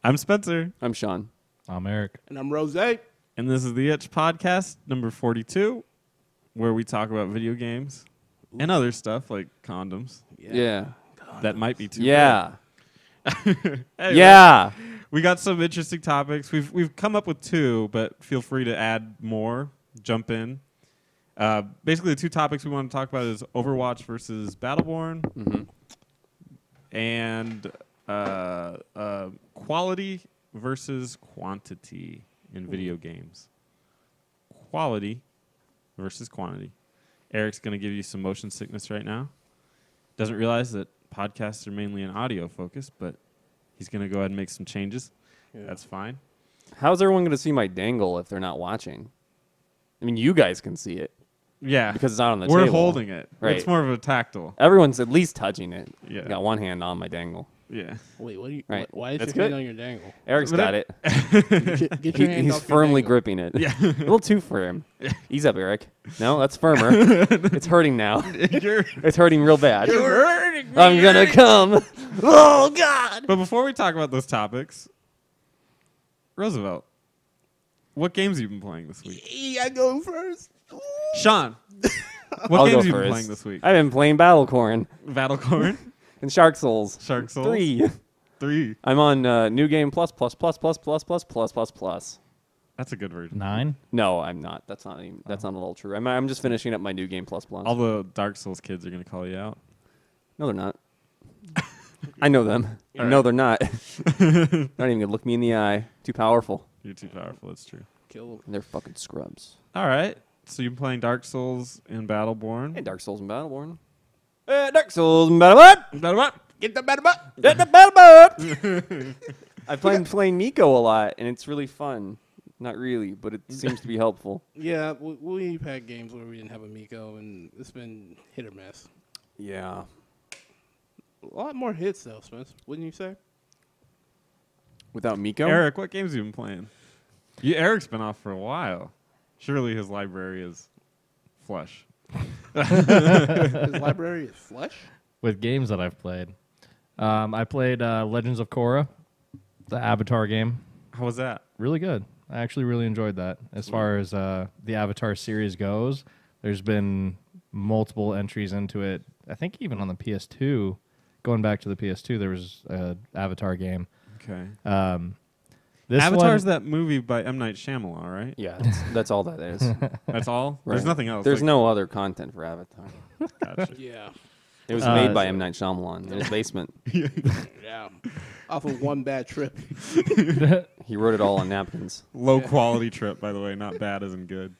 I'm Spencer. I'm Sean. I'm Eric. And I'm Rose. And this is the Itch Podcast, number 42, where we talk about video games and other stuff like condoms. Yeah. That might be too Yeah. Anyway, Yeah. We got some interesting topics. We've come up with two, but feel free to add more. Jump in. Basically, the two topics we want to talk about is Overwatch versus Battleborn, and quality versus quantity in video games. Quality versus quantity. Eric's going to give you some motion sickness right now. Doesn't realize that podcasts are mainly an audio focus, but he's going to go ahead and make some changes. Yeah. That's fine. How's everyone going to see my dangle if they're not watching? I mean, you guys can see it. Yeah. Because it's not on the We're table. holding it. Right. It's more of a tactile. Everyone's at least touching it. Yeah. Got one hand on my dangle. Yeah. Wait, what are you? Right. Why is That's your hand good. on your dangle? Eric's got it. Get your hand He's off your firmly dangle. gripping it. Yeah. A little too firm. Ease up, Eric. No, that's firmer. It's hurting now. It's hurting real bad. You're hurting me. I'm going to come. Oh, God. But before we talk about those topics, Roosevelt, what games have you been playing this week? I go first. Sean, what I'll games go have you been first. playing this week? I've been playing Battlecorn Battlecorn, and Shark Souls. Shark Souls, 3. 3. I'm on New Game Plus. That's a good version. 9. No, I'm not. That's not at all true. I'm just finishing up my New Game Plus. All the Dark Souls kids are going to call you out. No, they're not. I know them. All No, right. they're not. They're not even going to look me in the eye. Too powerful. You're too powerful. It's true. Kill him. And they're fucking scrubs. All right. So you've been playing Dark Souls and Battleborn. Hey, Dark Souls and Battleborn. Dark Souls and Battleborn. Battleborn. Get the better butt. Get the Battleborn. I've been playing Nico a lot, and it's really fun. Not really, but it seems to be helpful. Yeah, we've had games where we didn't have a Miko, and it's been hit or miss. Yeah. A lot more hits, though, Spence. Wouldn't you say? Without Miko? Eric, what games have you been playing? Eric's been off for a while. Surely his library is flush. His library is flesh? With games that I've played. I played Legends of Korra, the Avatar game. How was that? Really good. I actually really enjoyed that. As far as the Avatar series goes, there's been multiple entries into it. I think even on the PS2, going back to the PS2, there was an Avatar game. Okay. This Avatar's one, that movie by M. Night Shyamalan, right? Yeah, that's all that is. That's all? Right. There's nothing else. There's like, no other content for Avatar. Gotcha. Yeah. It was made by M. Night Shyamalan in his basement. Yeah. Off of one bad trip. He wrote it all on napkins. Low quality trip, by the way. Not bad as in good.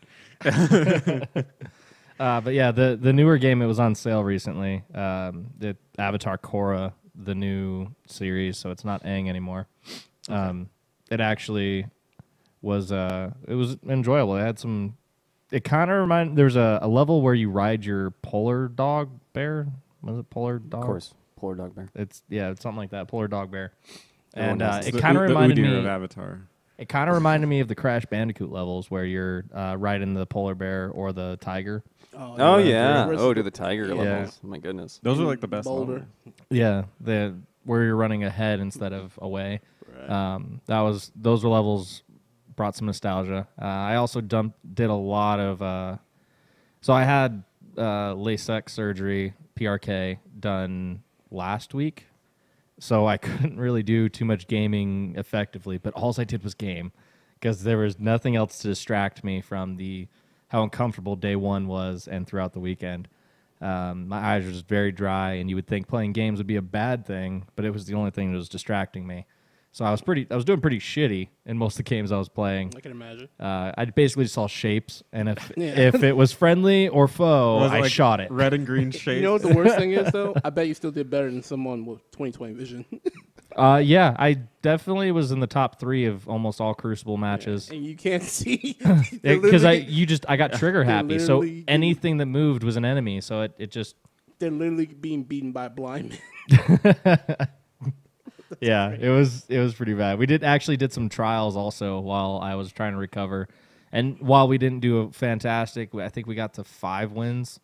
but yeah, the newer game, it was on sale recently. The Avatar Korra, the new series, so it's not Aang anymore. Okay. It actually was it was enjoyable. It had some. It kind of reminded. There's a level where you ride your polar dog bear. Was it polar dog? Of course, polar dog bear. It's something like that. Polar dog bear. Everyone And has it The kind of reminded Udyr me of Avatar. It kind of reminded me of the Crash Bandicoot levels where you're riding the polar bear or the tiger. Oh yeah. Where's Oh, the- to the tiger Yeah. levels. Oh, my goodness. Those are like the best Boulder. levels. Yeah, where you're running ahead instead of away. Right. Those were levels brought some nostalgia. I also did a lot of. So I had LASIK surgery, PRK, done last week, so I couldn't really do too much gaming effectively. But all I did was game, because there was nothing else to distract me from how uncomfortable day one was and throughout the weekend. My eyes were just very dry, and you would think playing games would be a bad thing, but it was the only thing that was distracting me. So I was doing pretty shitty in most of the games I was playing. I can imagine. I basically just saw shapes, and if Yeah. if it was friendly or foe, Was it I like shot it. Red and green shades. You know what the worst thing is, though? I bet you still did better than someone with 20/20 vision. Yeah, I definitely was in the top 3 of almost all Crucible matches. And you can't see. Because I got trigger happy, so literally anything that moved was an enemy. So it just They're literally being beaten by blind men. yeah, it was pretty bad. We did some trials also while I was trying to recover, and while we didn't do a fantastic, I think we got to 5 wins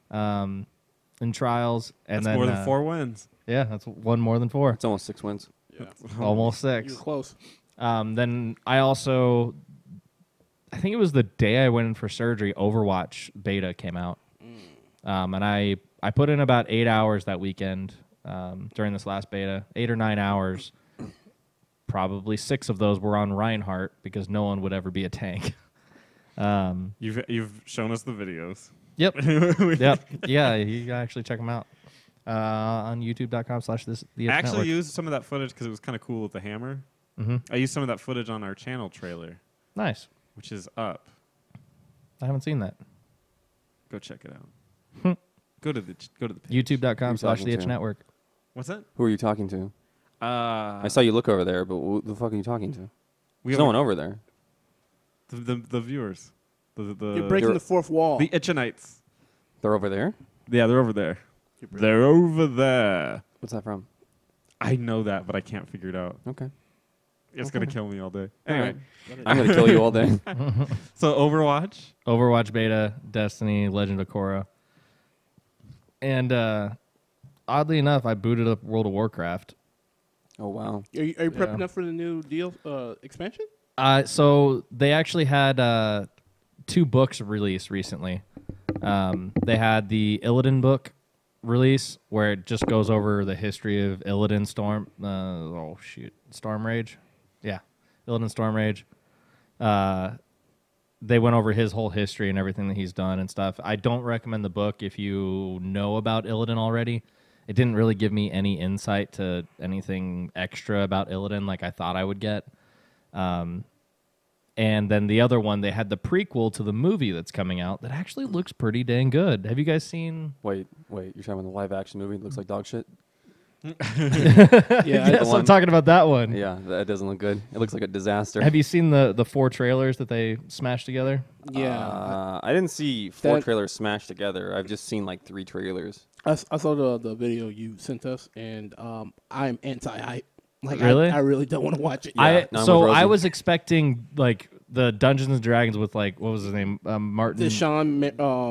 in trials, and That's then more than 4 wins. Yeah, that's one more than 4. It's almost 6 wins. Yeah. Almost You 6. were close. Then I think it was the day I went in for surgery, Overwatch beta came out. And I put in about 8 hours that weekend during this last beta, 8 or 9 hours. Probably 6 of those were on Reinhardt because no one would ever be a tank. You've shown us the videos. Yep. Yep. Yeah, you gotta actually check them out on youtube.com/the I actually network. used some of that footage because it was kind of cool with the hammer. Mm-hmm. I used some of that footage on our channel trailer, Nice. which is up. I haven't seen that. Go check it out. Go to the page. youtube.com/the to? network. What's that? Who are you talking to? I I saw you look over there, but who the fuck are you talking to? we There's have no one over there. the viewers. You're The breaking the fourth wall. the Itchinites. They're over there? Yeah, they're over there. They're over there. What's that from? I know that, but I can't figure it out. Okay. It's gonna kill me all day. Anyway, I'm going to kill you all day. so Overwatch beta, Destiny, Legend of Korra. And oddly enough, I booted up World of Warcraft. Oh, wow. Are you prepping Yeah. up for the new deal expansion? So they actually had 2 books released recently. They had the Illidan book release, where it just goes over the history of Illidan Storm Rage. Yeah, Illidan Storm Rage. They went over his whole history and everything that he's done and stuff. I don't recommend the book if you know about Illidan already. It didn't really give me any insight to anything extra about Illidan like I thought I would get. And then the other one, they had the prequel to the movie that's coming out that actually looks pretty dang good. Have you guys seen? Wait. You're talking about the live action movie? It looks like dog shit? Yeah. Yes, I'm talking about that one. Yeah, that doesn't look good. It looks like a disaster. Have you seen the 4 trailers that they smashed together? Yeah. I didn't see 4 That- trailers smashed together. I've just seen like 3 trailers. I saw the video you sent us, and I'm anti-hype. Like, Really? I really don't want to watch it. Yeah. No, I'm So with I Rosie. was expecting like the Dungeons and Dragons with like, what was his name? Martin The Sean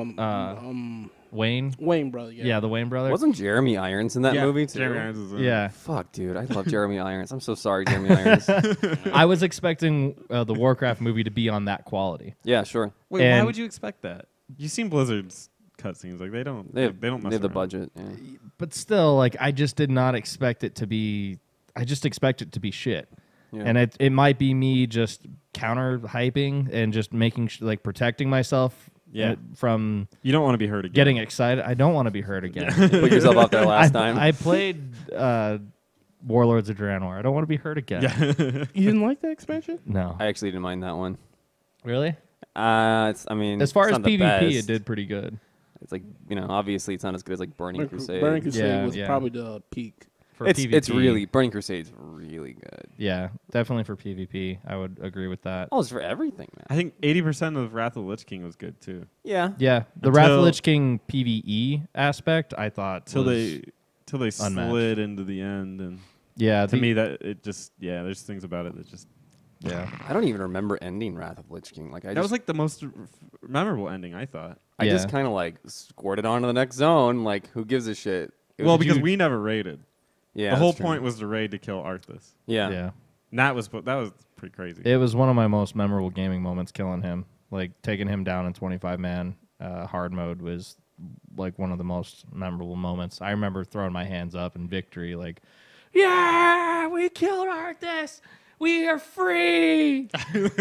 Wayne. Wayne brother. Yeah, the Wayne brother. Wasn't Jeremy Irons in that movie too? Jeremy Irons is in it. Yeah, Fuck, dude. I love Jeremy Irons. I'm so sorry, Jeremy Irons. I was expecting the Warcraft movie to be on that quality. Yeah, sure. Wait, why And- would you expect that? You've seen Blizzard's cutscenes. Like they don't. They have, they don't mess they have the around. budget. Yeah. But still, like I just did not expect it to be. I just expect it to be shit. Yeah. And it might be me just counter hyping and just making like protecting myself from You don't want to be hurt again. getting excited. I don't want to be hurt again. Put yourself out there last time. I played Warlords of Draenor. I don't want to be hurt again. You didn't like that expansion? No. I actually didn't mind that one. Really? As As far it's as not the PvP, best. it did pretty good. It's like, obviously it's not as good as like Burning Crusade. Burning Crusade Yeah, was yeah. probably the peak. For It's PvP, really Burning Crusade's really good. Yeah, definitely for PvP. I would agree with that. Oh, it's for everything, man. I think 80% of Wrath of the Lich King was good too. Yeah. Yeah, the Wrath of the Until- Lich King PvE aspect, I thought Till was, they unmatched. slid into the end, and yeah, to me that it just there's things about it that just yeah. I don't even remember ending Wrath of Lich King. Like I that just, was like the most memorable ending I thought. I just Yeah. kind of like squirted on to the next zone. Like who gives a shit? It Well, was because huge. we never raided. Yeah, the whole that's true. point was to raid to kill Arthas. Yeah. Yeah. And that was pretty crazy. It was one of my most memorable gaming moments killing him. Like taking him down in 25 man hard mode was like one of the most memorable moments. I remember throwing my hands up in victory like, "Yeah, we killed Arthas. We are free."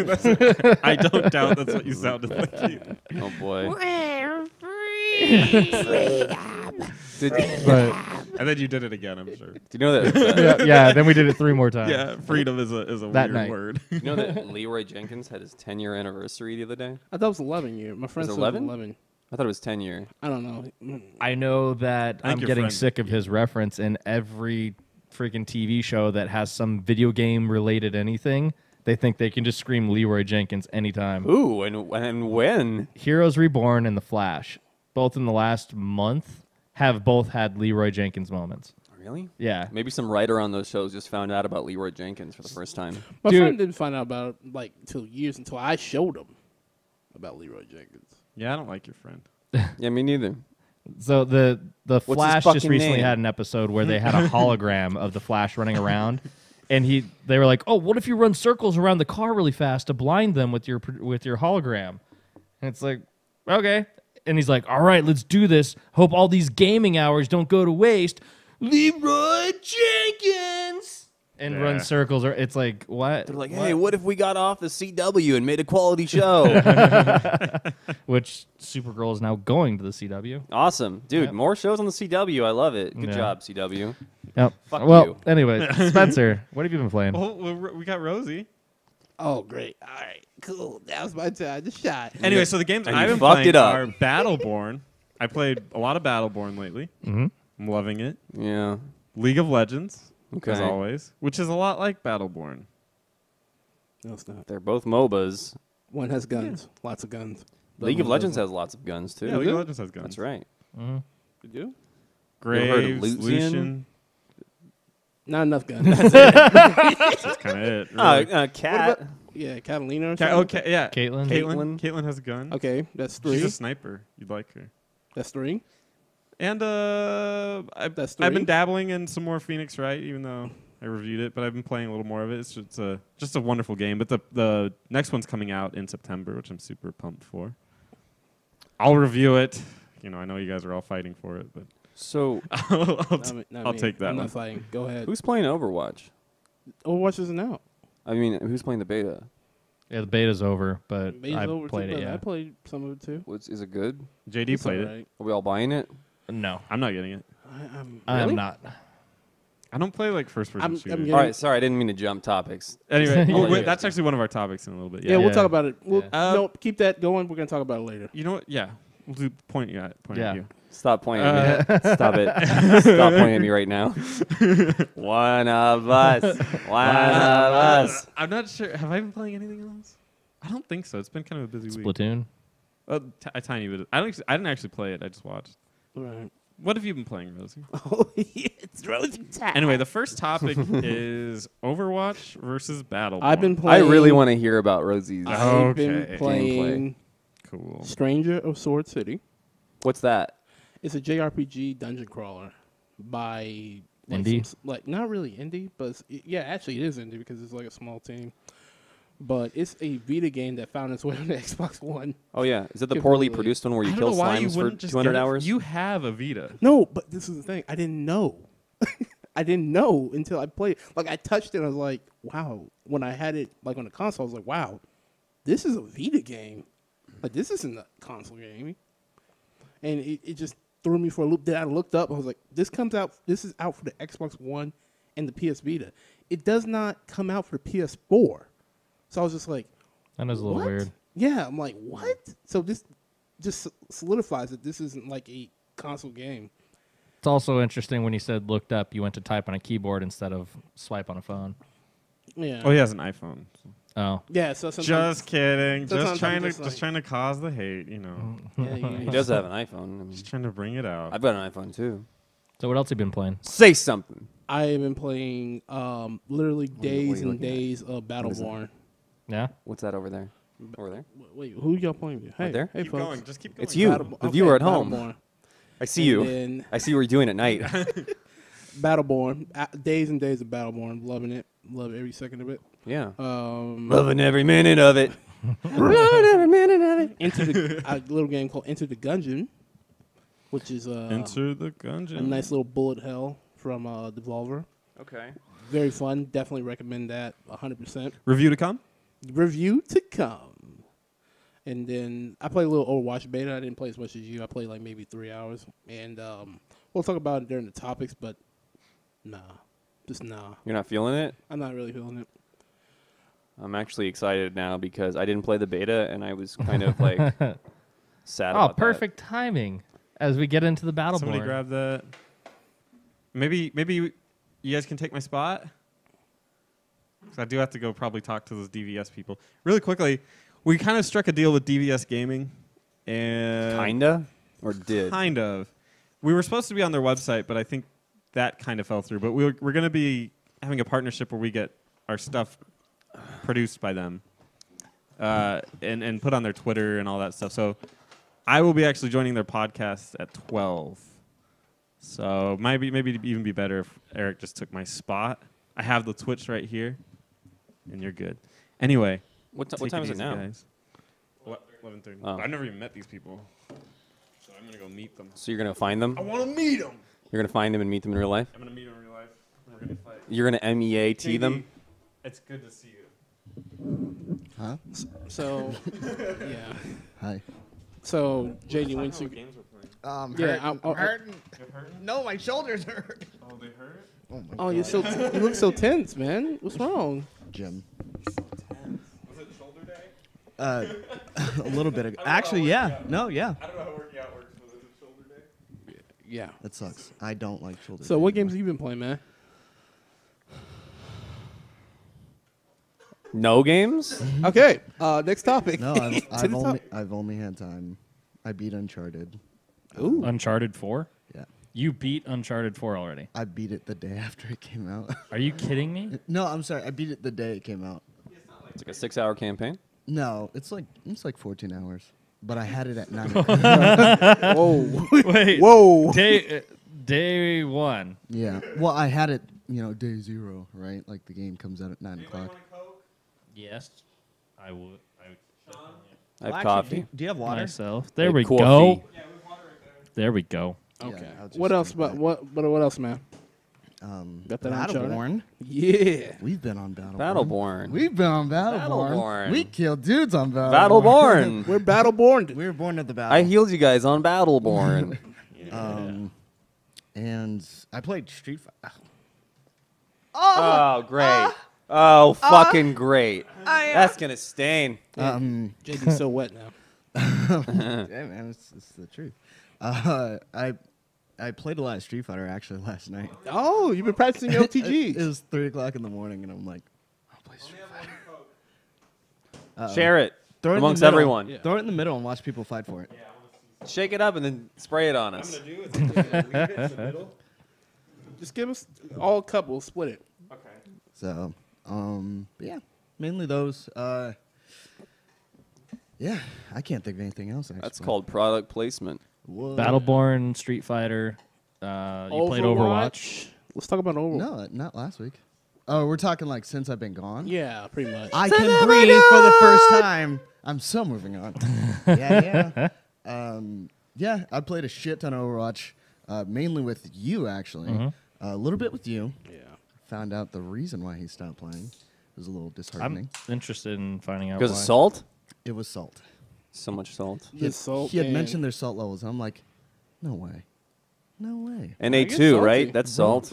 I don't doubt that's what you sounded like. Oh boy. We're free. But And then you did it again, I'm sure. Do you know that? yeah, then we did it 3 more times. Yeah, freedom is a That weird night. word. You know that Leroy Jenkins had his 10-year anniversary the other day? I thought it was 11 year. My friend Was it said 11? 11. I thought it was 10-year. I don't know. I know that I think I'm your getting friend- sick of his reference in every freaking TV show that has some video game related anything. They think they can just scream Leroy Jenkins anytime. Ooh, and when? Heroes Reborn and The Flash, both in the last month, have both had Leroy Jenkins moments. Really? Yeah. Maybe some writer on those shows just found out about Leroy Jenkins for the first time. My Dude. friend didn't find out about it like till years until I showed him about Leroy Jenkins. Yeah, I don't like your friend. Yeah, me neither. So the his Flash just fucking recently name? had an episode where they had a hologram of the Flash running around, And they were like, "Oh, what if you run circles around the car really fast to blind them with your hologram?" And it's like, okay. And he's like, "All right, let's do this. Hope all these gaming hours don't go to waste." Leroy Jenkins and run circles. Or it's like, what? They're like, hey, what if we got off the CW and made a quality show? Which Supergirl is now going to the CW. Awesome. Dude, Yep. more shows on the CW. I love it. Good Yeah. job, CW. Yep. Fuck well, you. anyway, Spencer, what have you been playing? Well, we got Rosie. Oh, great. All right, cool. That was my time to shot. Anyway, so the games And I've you been fucked playing it up. are Battleborn. I played a lot of Battleborn lately. Mm-hmm. I'm loving it. Yeah. League of Legends, Okay. as always, which is a lot like Battleborn. No, it's not. They're both MOBAs. One has guns. Lots of guns. The League other of one Legends doesn't. has lots of guns, too. Yeah, League of Legends has guns. That's right. Mm-hmm. You do? You ever heard of Graves, Lucian? Lucian. Not enough guns. That's kind of it. Really. Cat. Yeah, Catalina or Ca- something. okay, yeah. Caitlin. Caitlin has a gun. Okay, that's She's three. a sniper. You'd like her. That's three. And That's I've been three. dabbling in some more Phoenix Wright, even though I reviewed it, but I've been playing a little more of it. It's just a wonderful game. But the next one's coming out in September, which I'm super pumped for. I'll review it. You know, I know you guys are all fighting for it, but So, I'll take that I'm one. not fighting. Go ahead. who's playing Overwatch? Overwatch isn't out. I mean, who's playing the beta? Yeah, the beta's over, but Beta's I over too, played it. but Yeah. I played some of it too. Is it good? JD It's played it. alright. Are we all buying it? No, I'm not getting it. I Really? am not. I don't play like first person I'm shooters. getting- All right, sorry, I didn't mean to jump topics. Anyway, Yeah. that's actually one of our topics in a little bit. Yeah, Yeah. we'll Yeah. talk about it. We'll, Yeah. no, keep that going. We're gonna talk about it later. You know what? Yeah. We'll do point at Yeah. you. Stop pointing at me. Stop it. Stop pointing at me right now. One of us. One of us. I'm not sure. Have I been playing anything else? I don't think so. It's been kind of a busy week. Splatoon. A tiny bit. I didn't actually play it. I just watched. Right. What have you been playing, Rosie? Oh, it's Rosie time. Anyway, the first topic is Overwatch versus Battleborn. I've been I playing. really want to hear about Rosie's. I've Okay. been playing cool. Stranger of Sword City. What's that? It's a JRPG dungeon crawler by like, Indie? not really indie, but yeah, actually it is indie because it's like a small team. But it's a Vita game that found its way on the Xbox One. Oh, yeah. Is it the Completely. poorly produced one where you I don't kill know why you slimes for wouldn't just 200 get it. hours? You have a Vita. No, but this is the thing. I didn't know. I didn't know until I played. Like I touched it, and I was like, "Wow!" When I had it like on the console, I was like, "Wow, this is a Vita game. Like this isn't a console game." And it just threw me for a loop. Then I looked up. I was like, "This comes out. This is out for the Xbox One and the PS Vita. It does not come out for the PS4." So I was just like, That is a little what? weird. Yeah, I'm like, what? So this just solidifies that this isn't like a console game. It's also interesting when you said looked up, you went to type on a keyboard instead of swipe on a phone. Yeah. Oh, he has an iPhone. Oh, Yeah. So sometimes, Just kidding. Sometimes Just trying I'm to just like- trying to cause the hate. You know. yeah, He does have an iPhone. I mean, Just trying to bring it out. I've got an iPhone, too. so what else have you been playing? Say something. I have been playing literally what days are you and looking at? days of is that? Battleborn. Yeah, What's that over there? Over there? Wait, who y'all playing with? Hey, there? hey, Keep folks. going. Just keep going. It's you, the viewer at home. Battleborn. I see you. And I see what you're doing at night. Battleborn. Days and days of Battleborn. Loving it. Love every second of it. Yeah. Um, Loving every minute of it. Loving every minute of it. into the a little game called Enter the Gungeon, which is Enter the Gungeon. a nice little bullet hell from Devolver. Okay. Very fun. Definitely recommend that 100%. Review to come. Review to come. And then I played a little Overwatch beta. I didn't play as much as you. I played like maybe 3 hours. And we'll talk about it during the topics, but nah. Just nah. You're not feeling it? I'm not really feeling it. I'm actually excited now because I didn't play the beta and I was kind of like sad oh, about that. perfect timing as we get into the Battleborn. Somebody grab that. Maybe you guys can take my spot. 'Cause I do have to go probably talk to those DVS people really quickly. We kind of struck a deal with DVS Gaming, and Kinda? Or did? kind of. We were supposed to be on their website, but I think that kind of fell through. But we're going to be having a partnership where we get our stuff produced by them and put on their Twitter and all that stuff. So I will be actually joining their podcast at 12. So maybe it'd even be better if Eric just took my spot. I have the Twitch right here, and you're good. Anyway, What take time is it easy, now? guys. 11:30. Oh. I've never even met these people, so I'm gonna go meet them. So you're gonna find them? I want to meet them. You're gonna find them and meet them in real life? I'm gonna meet them in real life. We're gonna fight. You're gonna MEAT JD, them? It's good to see you. Huh? So, yeah. Hi. So, JD, What once you games we're playing? Yeah, I'm hurting. You're hurting? No, my shoulders hurt. Oh, they hurt? Oh my oh, you're so you look so tense, man. What's wrong? Jim. Was it shoulder day? A little bit. Actually, yeah. No, yeah. I don't know how working out works, but is it shoulder day? Yeah. That sucks. I don't like shoulders. So, what games have you been playing, man? No games? Okay. Next topic. No, To the top- I've only had time. I beat Uncharted. Ooh. Uncharted 4? Yeah. You beat Uncharted 4 already. I beat it the day after it came out. Are you kidding me? No, I'm sorry. I beat it the day it came out. It's like a 6-hour campaign? No, it's like 14 hours. But I had it at 9. Whoa. Wait. Whoa. Day 1. Yeah. Well, I had it, day 0, right? Like the game comes out at 9 o'clock. Yes. I would. I have coffee. Do you have water? Myself. There Like we coffee. go. There we go. Okay. Yeah, I'll just What else? drink But that. what else, man? Got that Uncharted? Battleborn. Yeah. We've been on Battleborn. Battleborn. We've been on Battleborn. Battleborn. We killed dudes on Battleborn. Battleborn. We're Battleborn. We were born at the battle. I healed you guys on Battleborn. And I played Street Fighter. Oh, great. Oh, fucking great. That's going to stain. JD's so wet now. Yeah, man, it's the truth. I played a lot of Street Fighter actually last night. Oh, you've been practicing your It OTGs. was 3 o'clock in the morning, and I'm like, I'll play Street Fighter. Share it Throw it in the amongst middle. everyone. Yeah. Throw it in the middle and watch people fight for it. Shake it up and then spray it on us. Do is leave it in the middle. Just give us all a cup. We'll split it. Okay. So, but yeah, mainly those. Yeah, I can't think of anything else. Actually. That's called product placement. Whoa. Battleborn, Street Fighter. You played Overwatch. Let's talk about Overwatch. No, not last week. Oh, we're talking like since I've been gone. Yeah, pretty much. I can breathe for the first time. I'm so moving on. Yeah. Yeah, I played a shit ton of Overwatch, mainly with you actually. A little bit with you. yeah. Found out the reason why he stopped playing. It was a little I'm disheartening. interested in finding out Because why. of salt? It was salt. So much salt. He had, salt he had and- mentioned their salt levels. I'm like, no way. No way. Na2, salty. right? That's salt.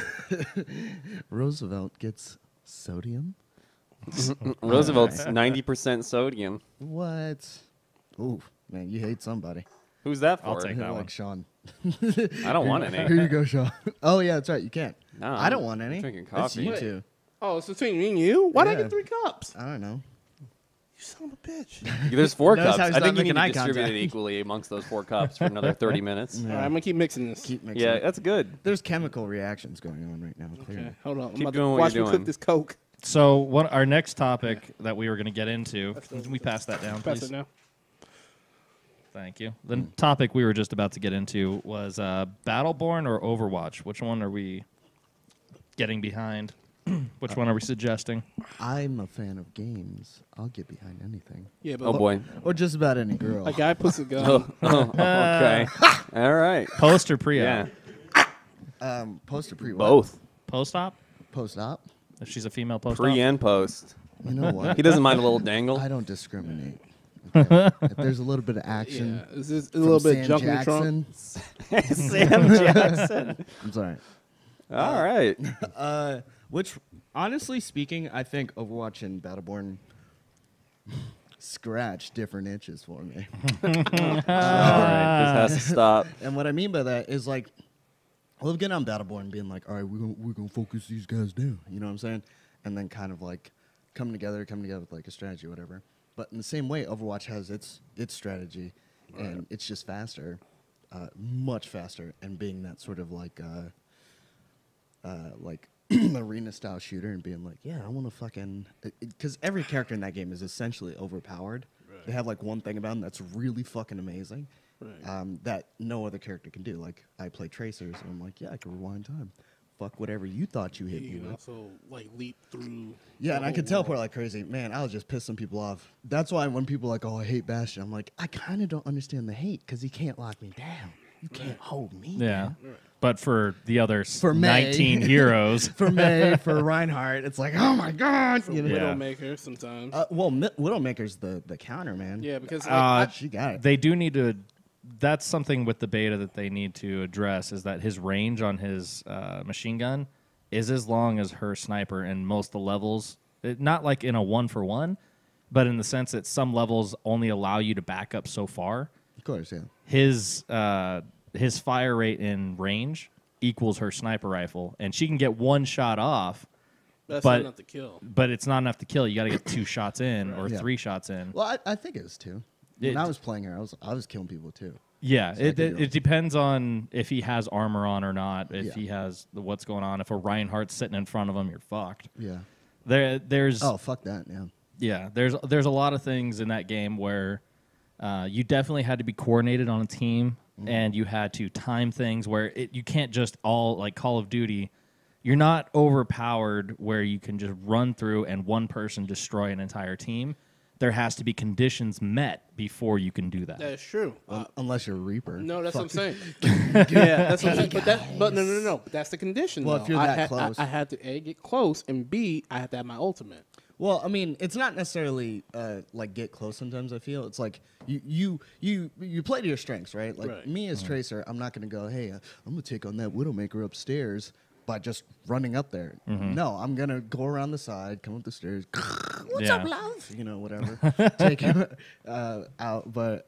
Roosevelt gets sodium? Roosevelt's 90% sodium. What? Ooh, man, you hate somebody. Who's that for? I'll take that like one. Sean. I don't want any. Here you go, Sean. Oh, yeah, that's right. You can't. No, I don't want any. I'm drinking That's coffee. you two. Oh, it's between me and you? Why did I Yeah. get 3 cups? I don't know. You son of a bitch. There's 4 Notice cups. how he's I not think you need making to eye distribute it contact. equally amongst those 4 cups for another 30 minutes. All right, I'm going to keep mixing this. Keep mixing. Yeah, it. that's good. There's chemical reactions going on right now. Clearly. Okay, hold on. I'm Keep about doing to what watch you're me doing. cook this Coke. So what our next topic that we were going to get into, can we pass that down, Pass please? it now. Thank you. The topic we were just about to get into was Battleborn or Overwatch. Which one are we getting behind? Which one are we suggesting? I'm a fan of games. I'll get behind anything. Yeah, but Oh, boy. Or just about any girl. a guy puts a gun. Okay. All right. Post or pre-op? Yeah. Post or pre Both. Post-op? Post-op. If she's a female post-op? Pre and post. You know what? He doesn't mind a little dangle. I don't discriminate. Okay? If there's a little bit of action Yeah, is this a from little bit Sam junk in the trunk? Jackson, Sam Jackson. I'm sorry. All right. Which, honestly speaking, I think Overwatch and Battleborn scratch different itches for me. All right. This has to stop. And what I mean by that is like, I love getting on Battleborn and being like, all right, we're gonna focus these guys down. You know what I'm saying? And then kind of like coming together with like a strategy or whatever. But in the same way, Overwatch has its strategy, and it's just faster, much faster, and being that sort of like arena style shooter and being like, yeah, I want to fucking, because every character in that game is essentially overpowered. Right. They have like one thing about them that's really fucking amazing, that no other character can do. Like I play Tracers, and I'm like, yeah, I can rewind time. fuck whatever you thought you hit You me can with. also like leap through. Yeah, the and I whole could teleport wall. like crazy. Man, I'll just piss some people off. That's why when people are like, oh, I hate Bastion, I'm like, I kind of don't understand the hate because he can't lock me down. You can't hold me Yeah. down. But for the other For May. 19 heroes, For May, for Reinhardt, it's like, oh my God. You know? Yeah. Widowmaker sometimes. Well, Widowmaker's the counter, man. Yeah, because She got it. they do need to. That's something with the beta that they need to address is that his range on his machine gun is as long as her sniper in most of the levels. Not like in a 1-for-1, but in the sense that some levels only allow you to back up so far. Of course, yeah. His fire rate in range equals her sniper rifle, and she can get one shot off, that's but- not enough to kill. but it's not enough to kill. You got to get 2 shots in or Yeah. 3 shots in. Well, I think it is too. When It- I was playing her, I was killing people too. Yeah, So I could do it depends on if he has armor on or not. If Yeah. he has what's going on. If a Reinhardt's sitting in front of him, you're fucked. Yeah. There's Oh, fuck that. Yeah. there's a lot of things in that game where you definitely had to be coordinated on a team, and you had to time things where you can't just all like Call of Duty. You're not overpowered where you can just run through and one person destroy an entire team. There has to be conditions met before you can do that. That's true. Unless you're a Reaper. No, that's what I'm Fuck. saying. Yeah, that's what I'm saying. But no. But that's the condition. Well, though. if you're that close. I had to A, get close, and B, I had to have my ultimate. Well, I mean, it's not necessarily like get close. Sometimes I feel it's like you play to your strengths, right? Like Right. me as Tracer, I'm not gonna go, hey, I'm gonna take on that Widowmaker upstairs by just running up there. No, I'm gonna go around the side, come up the stairs. What's Yeah. up, love? You know, whatever. Take him out. But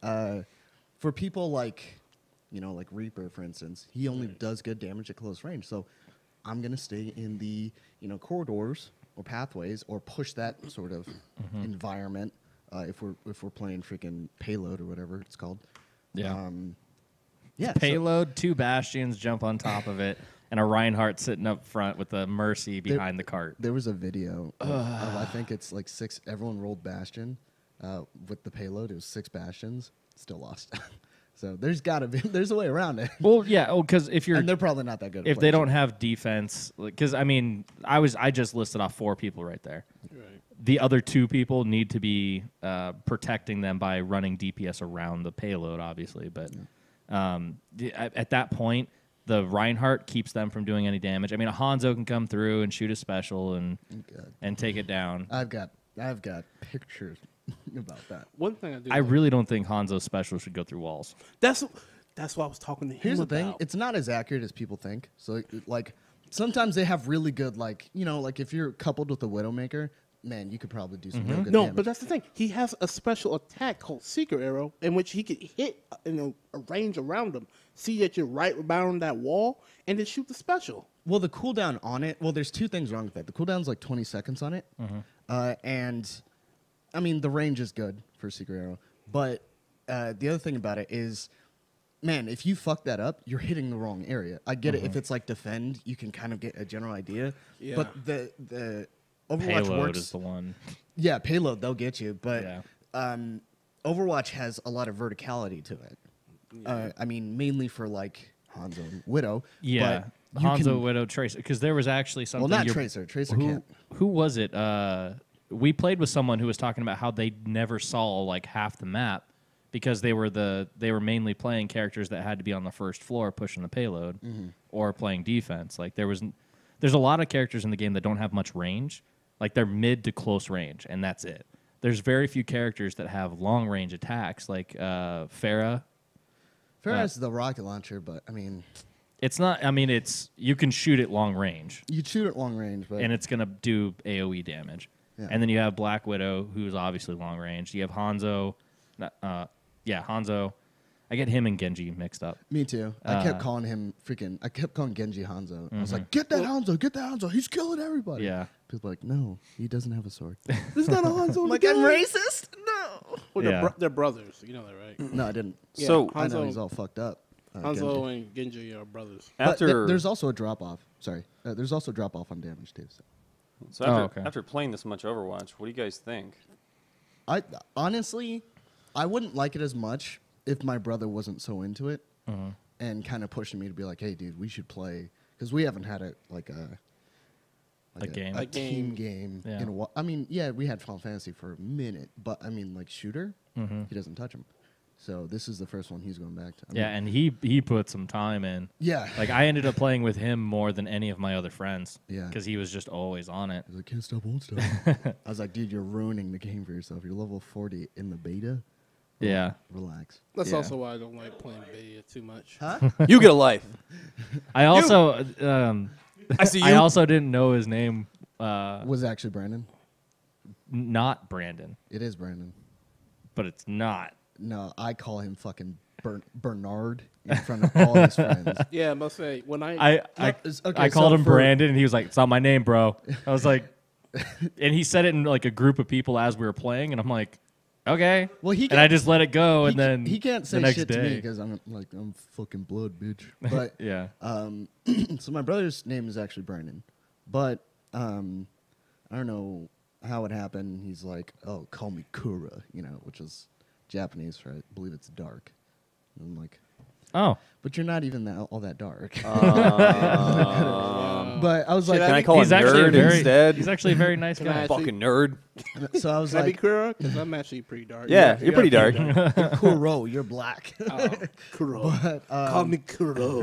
for people like, like Reaper, for instance, he only does good damage at close range. So I'm gonna stay in the corridors or pathways or push that sort of environment if we're playing freaking payload or whatever it's called. Yeah. Yeah. so- Payload, 2 Bastions jump on top of it, and a Reinhardt sitting up front with a Mercy behind the cart. there was a video of I think it's like 6. Everyone rolled Bastion with the payload. It was 6 Bastions. Still lost. So there's a way around it. Well, yeah, because if you're And they're probably not that good. at if they playing don't have defense, because I mean, I just listed off 4 people right there. Right. The other 2 people need to be protecting them by running DPS around the payload, obviously. But at that point, the Reinhardt keeps them from doing any damage. I mean, a Hanzo can come through and shoot a special and take it down. I've got pictures about that. One thing I do. I really don't think Hanzo's special should go through walls. That's what I was talking to him Here's the about. thing: it's not as accurate as people think. So, like, sometimes they have really good, like if you're coupled with a Widowmaker, man, you could probably do some real good No, damage. but that's the thing. He has a special attack called Secret Arrow, in which he could hit a range around him, see that you're right around that wall, and then shoot the special. Well, the cooldown on it. Well, there's 2 things wrong with that. The cooldown's like 20 seconds on it, and I mean the range is good for Secret Arrow, but the other thing about it is, man, if you fuck that up, you're hitting the wrong area. I get it. If it's like defend, you can kind of get a general idea. Yeah. But the Overwatch Payload works. is the one. Yeah, payload, they'll get you. But Yeah. Overwatch has a lot of verticality to it. I mean, mainly for like Hanzo and Widow. Yeah, But you Hanzo, can- Widow, Tracer. Because there was actually something. Well, not you're- Tracer. Tracer who, can't. Who was it? We played with someone who was talking about how they never saw like half the map because they were mainly playing characters that had to be on the first floor pushing the payload or playing defense. Like there's a lot of characters in the game that don't have much range. Like they're mid to close range, and that's it. There's very few characters that have long range attacks, like Pharah. Pharah has the rocket launcher, but I mean, It's not. I mean, you can shoot it long range, you shoot at long range, but and it's gonna do AOE damage. Yeah. And then you have Black Widow, who's obviously long range. You have Hanzo. Hanzo. I get him and Genji mixed up. me too. I kept calling him freaking. I kept calling Genji Hanzo. I was like, get that Hanzo. He's killing everybody. Yeah. People are like, no, he doesn't have a sword. It's not a Hanzo. I'm racist. No. Well, Yeah. they're brothers. You know that, right? No, I didn't. Yeah, So- I know Hanzo- he's all fucked up. Hanzo Genji. and Genji are brothers. But After there's also a drop off. Sorry, there's also a drop off on damage too. So. after playing this much Overwatch, what do you guys think? I honestly, I wouldn't like it as much if my brother wasn't so into it and kind of pushing me to be like, "Hey, dude, we should play." because we haven't had A game. a team game Yeah. in a while. I mean, yeah, we had Final Fantasy for a minute, but I mean, like shooter, he doesn't touch him. So this is the first one he's going back to. I Yeah, mean, and he put some time in. yeah. Like I ended up playing with him more than any of my other friends. Yeah. Because he was just always on it. He's like, can't stop, won't stop. I was like, dude, you're ruining the game for yourself. You're level 40 in the beta. Yeah. Relax. That's Yeah. also why I don't like playing beta too much. Huh? You get a life. I also I see you. I also didn't know his name. Was it actually Brandon? Not Brandon, It is Brandon. but it's not. No, I call him fucking Bernard in front of all his friends. Yeah, I must say when I Okay, called so him for- Brandon, and he was like, "It's not my name, bro." I was like, and he said it in like a group of people as we were playing, and I'm like, "Okay." Well, he and I can't- just let it go, and he, then he can't the say next shit day, to me because I'm like, I'm fucking blood, bitch. But yeah, so my brother's name is actually Brandon, but I don't know how it happened. He's like, oh, call me Kura, which is Japanese for I believe it's dark. And I'm like, oh, but you're not even all that dark. Um, But I was like, Can I call he's him actually a nerd very instead? he's actually a very nice Can I guy. actually- Fucking nerd. so I was Can I be like, Kuro? Because I'm actually pretty dark. Yeah, you're pretty dark. Kuro, you're black. Oh, Kuro. But, Call me Kuro.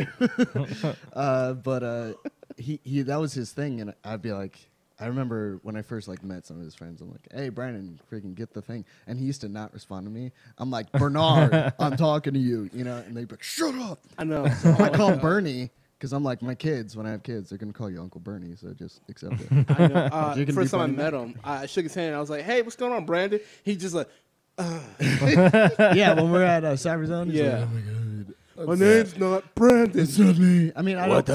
he that was his thing, and I'd be like, I remember when I first like met some of his friends, I'm like, hey Brandon, freaking get the thing, and he used to not respond to me. I'm like, Bernard, I'm talking to you, and they'd be like, shut up. I know. I call him Bernie because I'm like, my kids, when I have kids, they're gonna call you Uncle Bernie, so just accept it. I know. You're gonna First be time I Bernie met him, I shook his hand and I was like, "Hey, what's going on, Brandon?" He just like, Yeah, when we're at Cyberzone, he's Yeah. like, oh my god, "My name's not Brandon." it's not me. I mean, I don't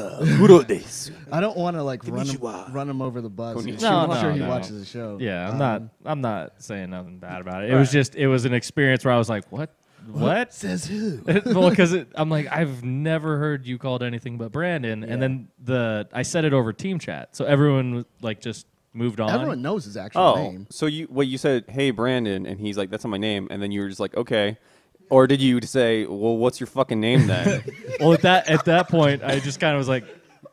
want to like Konnichiwa. run him over the bus. Konnichiwa. I'm sure he No. watches the show. Yeah, I'm not saying nothing bad about it. It was an experience where I was like, what? Says who? Well, because I'm like, I've never heard you called anything but Brandon, and then I said it over team chat, so everyone like just moved on. Everyone knows his actual Oh, name. so you said, hey, Brandon, and he's like, that's not my name, and then you were just like, okay. Or did you say, well, what's your fucking name then? Well, at that point, I just kind of was like,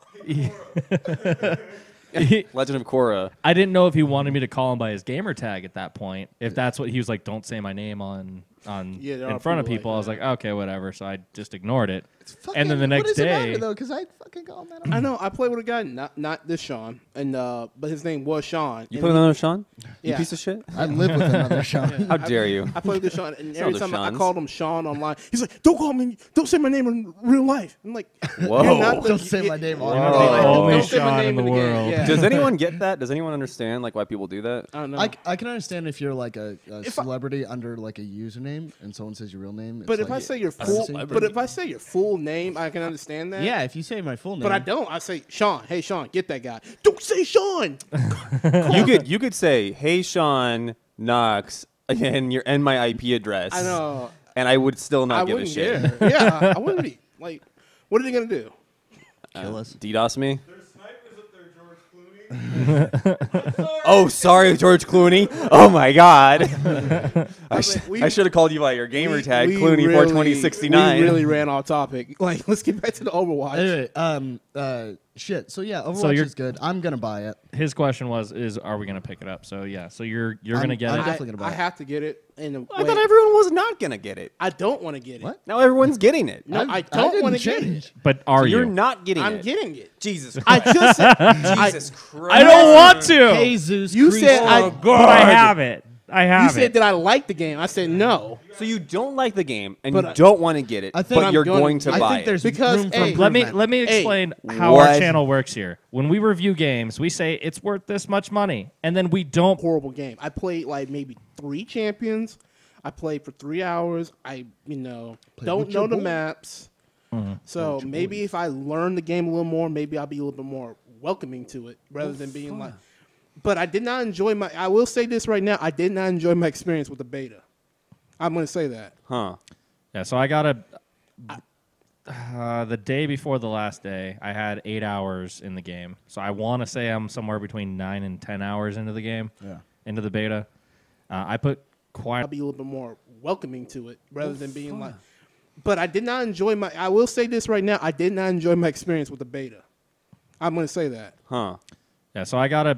Legend of Korra. I didn't know if he wanted me to call him by his gamer tag at that point. If that's what he was like, don't say my name on Yeah, there in are front of people people. like I was like, okay, whatever. So I just ignored it. Fucking, And then the next what does it day- matter, though, because I fucking call him that. I know. I played with a guy, not this Sean, and but his name was Sean. You and put another Sean? You Yeah. piece of shit? I live with another Sean. How dare you? I played with this Sean, and It's every not the time I Seans. called him Sean online, he's like, don't say my name in real life." I'm like, Whoa. "You're not the- Don't say my name on Whoa. The Oh. only Don't say my Sean name in the game." world. Yeah. Does anyone get that? Does anyone understand like why people do that? I don't know. I can understand if you're like a If I- celebrity under like a username and someone says your real name. but it's if I like- say your a full, celebrity. but if I say your full name, I can understand that. yeah, if you say my full name, But I don't. I say Sean. Hey Sean, get that guy. Don't say Sean. You could say, hey, Sean Knox, and my IP address. I know. And I would still not I give a wouldn't shit. care. Yeah, I wouldn't be like. What are they gonna do? kill us. DDoS me? Oh, sorry, George Clooney. Oh my God. I should have called you by your gamer tag, We Clooney really- 42069. We really ran off topic. Like, let's get back to the Overwatch. Anyway, shit. So yeah, Overwatch you're- is good. I'm gonna buy it. His question was, are we gonna pick it up? So yeah, so you're gonna get I'm it. definitely gonna buy I it. have to get it. In a I way. thought everyone was not going to get it. I don't want to get it. What? Now everyone's getting it. No, I didn't don't want to get change. it. But are You're you? not getting I'm it. getting it. Jesus I just said. Jesus Christ. I don't want to. Jesus You Christ. said I. But I have it. I have You it. said that I like the game. I said no. So you don't like the game and But you I- don't want to get it, I think but I'm you're gonna- going to I buy think there's Because, room for hey, improvement. Let me Hey, explain how our what? channel works here. When we review games, we say it's worth this much money, and then we don't. Horrible game. I played like maybe 3 champions. I played for 3 hours. I don't with your know the boy. maps. So maybe if I learn the game a little more, maybe I'll be a little bit more welcoming to it rather than being like. But I did not enjoy my. I will say this right now. I did not enjoy my experience with the beta. I'm going to say that. Huh. Yeah, so I got the day before the last day, I had 8 hours in the game. So I want to say I'm somewhere between 9 and 10 hours into the game, into the beta. I put quite. I'll be a little bit more welcoming to it rather than being like. But I did not enjoy my. I will say this right now. I did not enjoy my experience with the beta. I'm going to say that. Huh. Yeah, so I got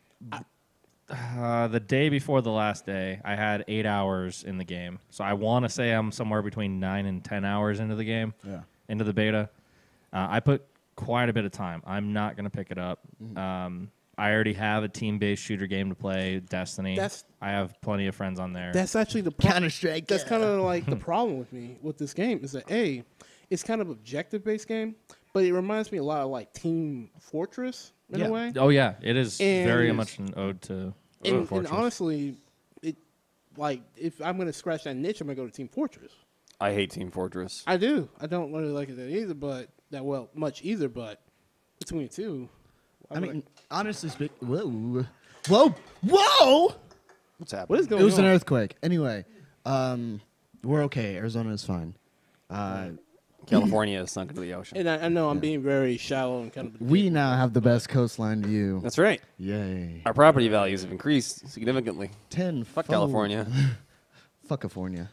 the day before the last day, I had 8 hours in the game. So I want to say I'm somewhere between 9 and 10 hours into the game, into the beta. I put quite a bit of time. I'm not going to pick it up. I already have a team-based shooter game to play, Destiny. I have plenty of friends on there. That's actually the Counter-Strike. That's kind of like the problem with me with this game is that it's kind of objective-based game, but it reminds me a lot of like Team Fortress in a way. Oh yeah, it is very And- much an ode to And Fortress. honestly, if I'm going to scratch that niche, I'm going to go to Team Fortress. I hate Team Fortress. I do. I don't really like it either, but much either. But between the two, I mean, honestly speaking, whoa! What's happening? what is going It was on? an earthquake. Anyway, we're okay. Arizona is fine. California is sunk into the ocean. And I know I'm being very shallow and kind of. We now have the best coastline view. That's right. Yay! Our property values have increased significantly. 10. Fuck California. Fuckifornia.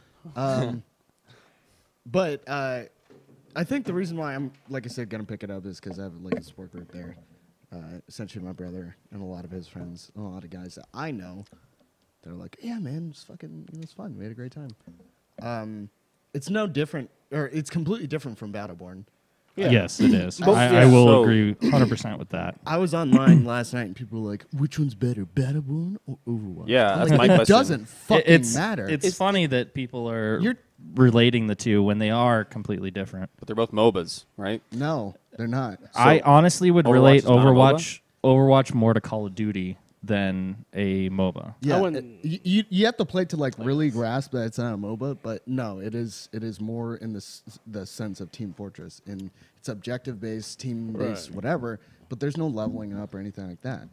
But I think the reason why I'm, like I said, gonna pick it up is because I have like a support group there. Essentially, my brother and a lot of his friends, and a lot of guys that I know, they're like, "Yeah, man, it's fucking, it's fun. We had a great time." It's no different, or it's completely different from Battleborn. Yeah. Yes, it is. Both- I yeah. will So- agree 100% with that. I was online last night, and people were like, "Which one's better, Battleborn or Overwatch?" Yeah, I'm that's like, my it question. doesn't fucking matter. It's funny that people are You're- relating the two when they are completely different. But they're both MOBAs, right? No, they're not. I honestly would Overwatch relate is not a Overwatch more to Call of Duty than a MOBA. Yeah, wouldn't- you have to play to like really grasp that it's not a MOBA, but no, it is more in the sense of Team Fortress, and it's objective based, team based, Right. whatever. But there's no leveling up or anything like that.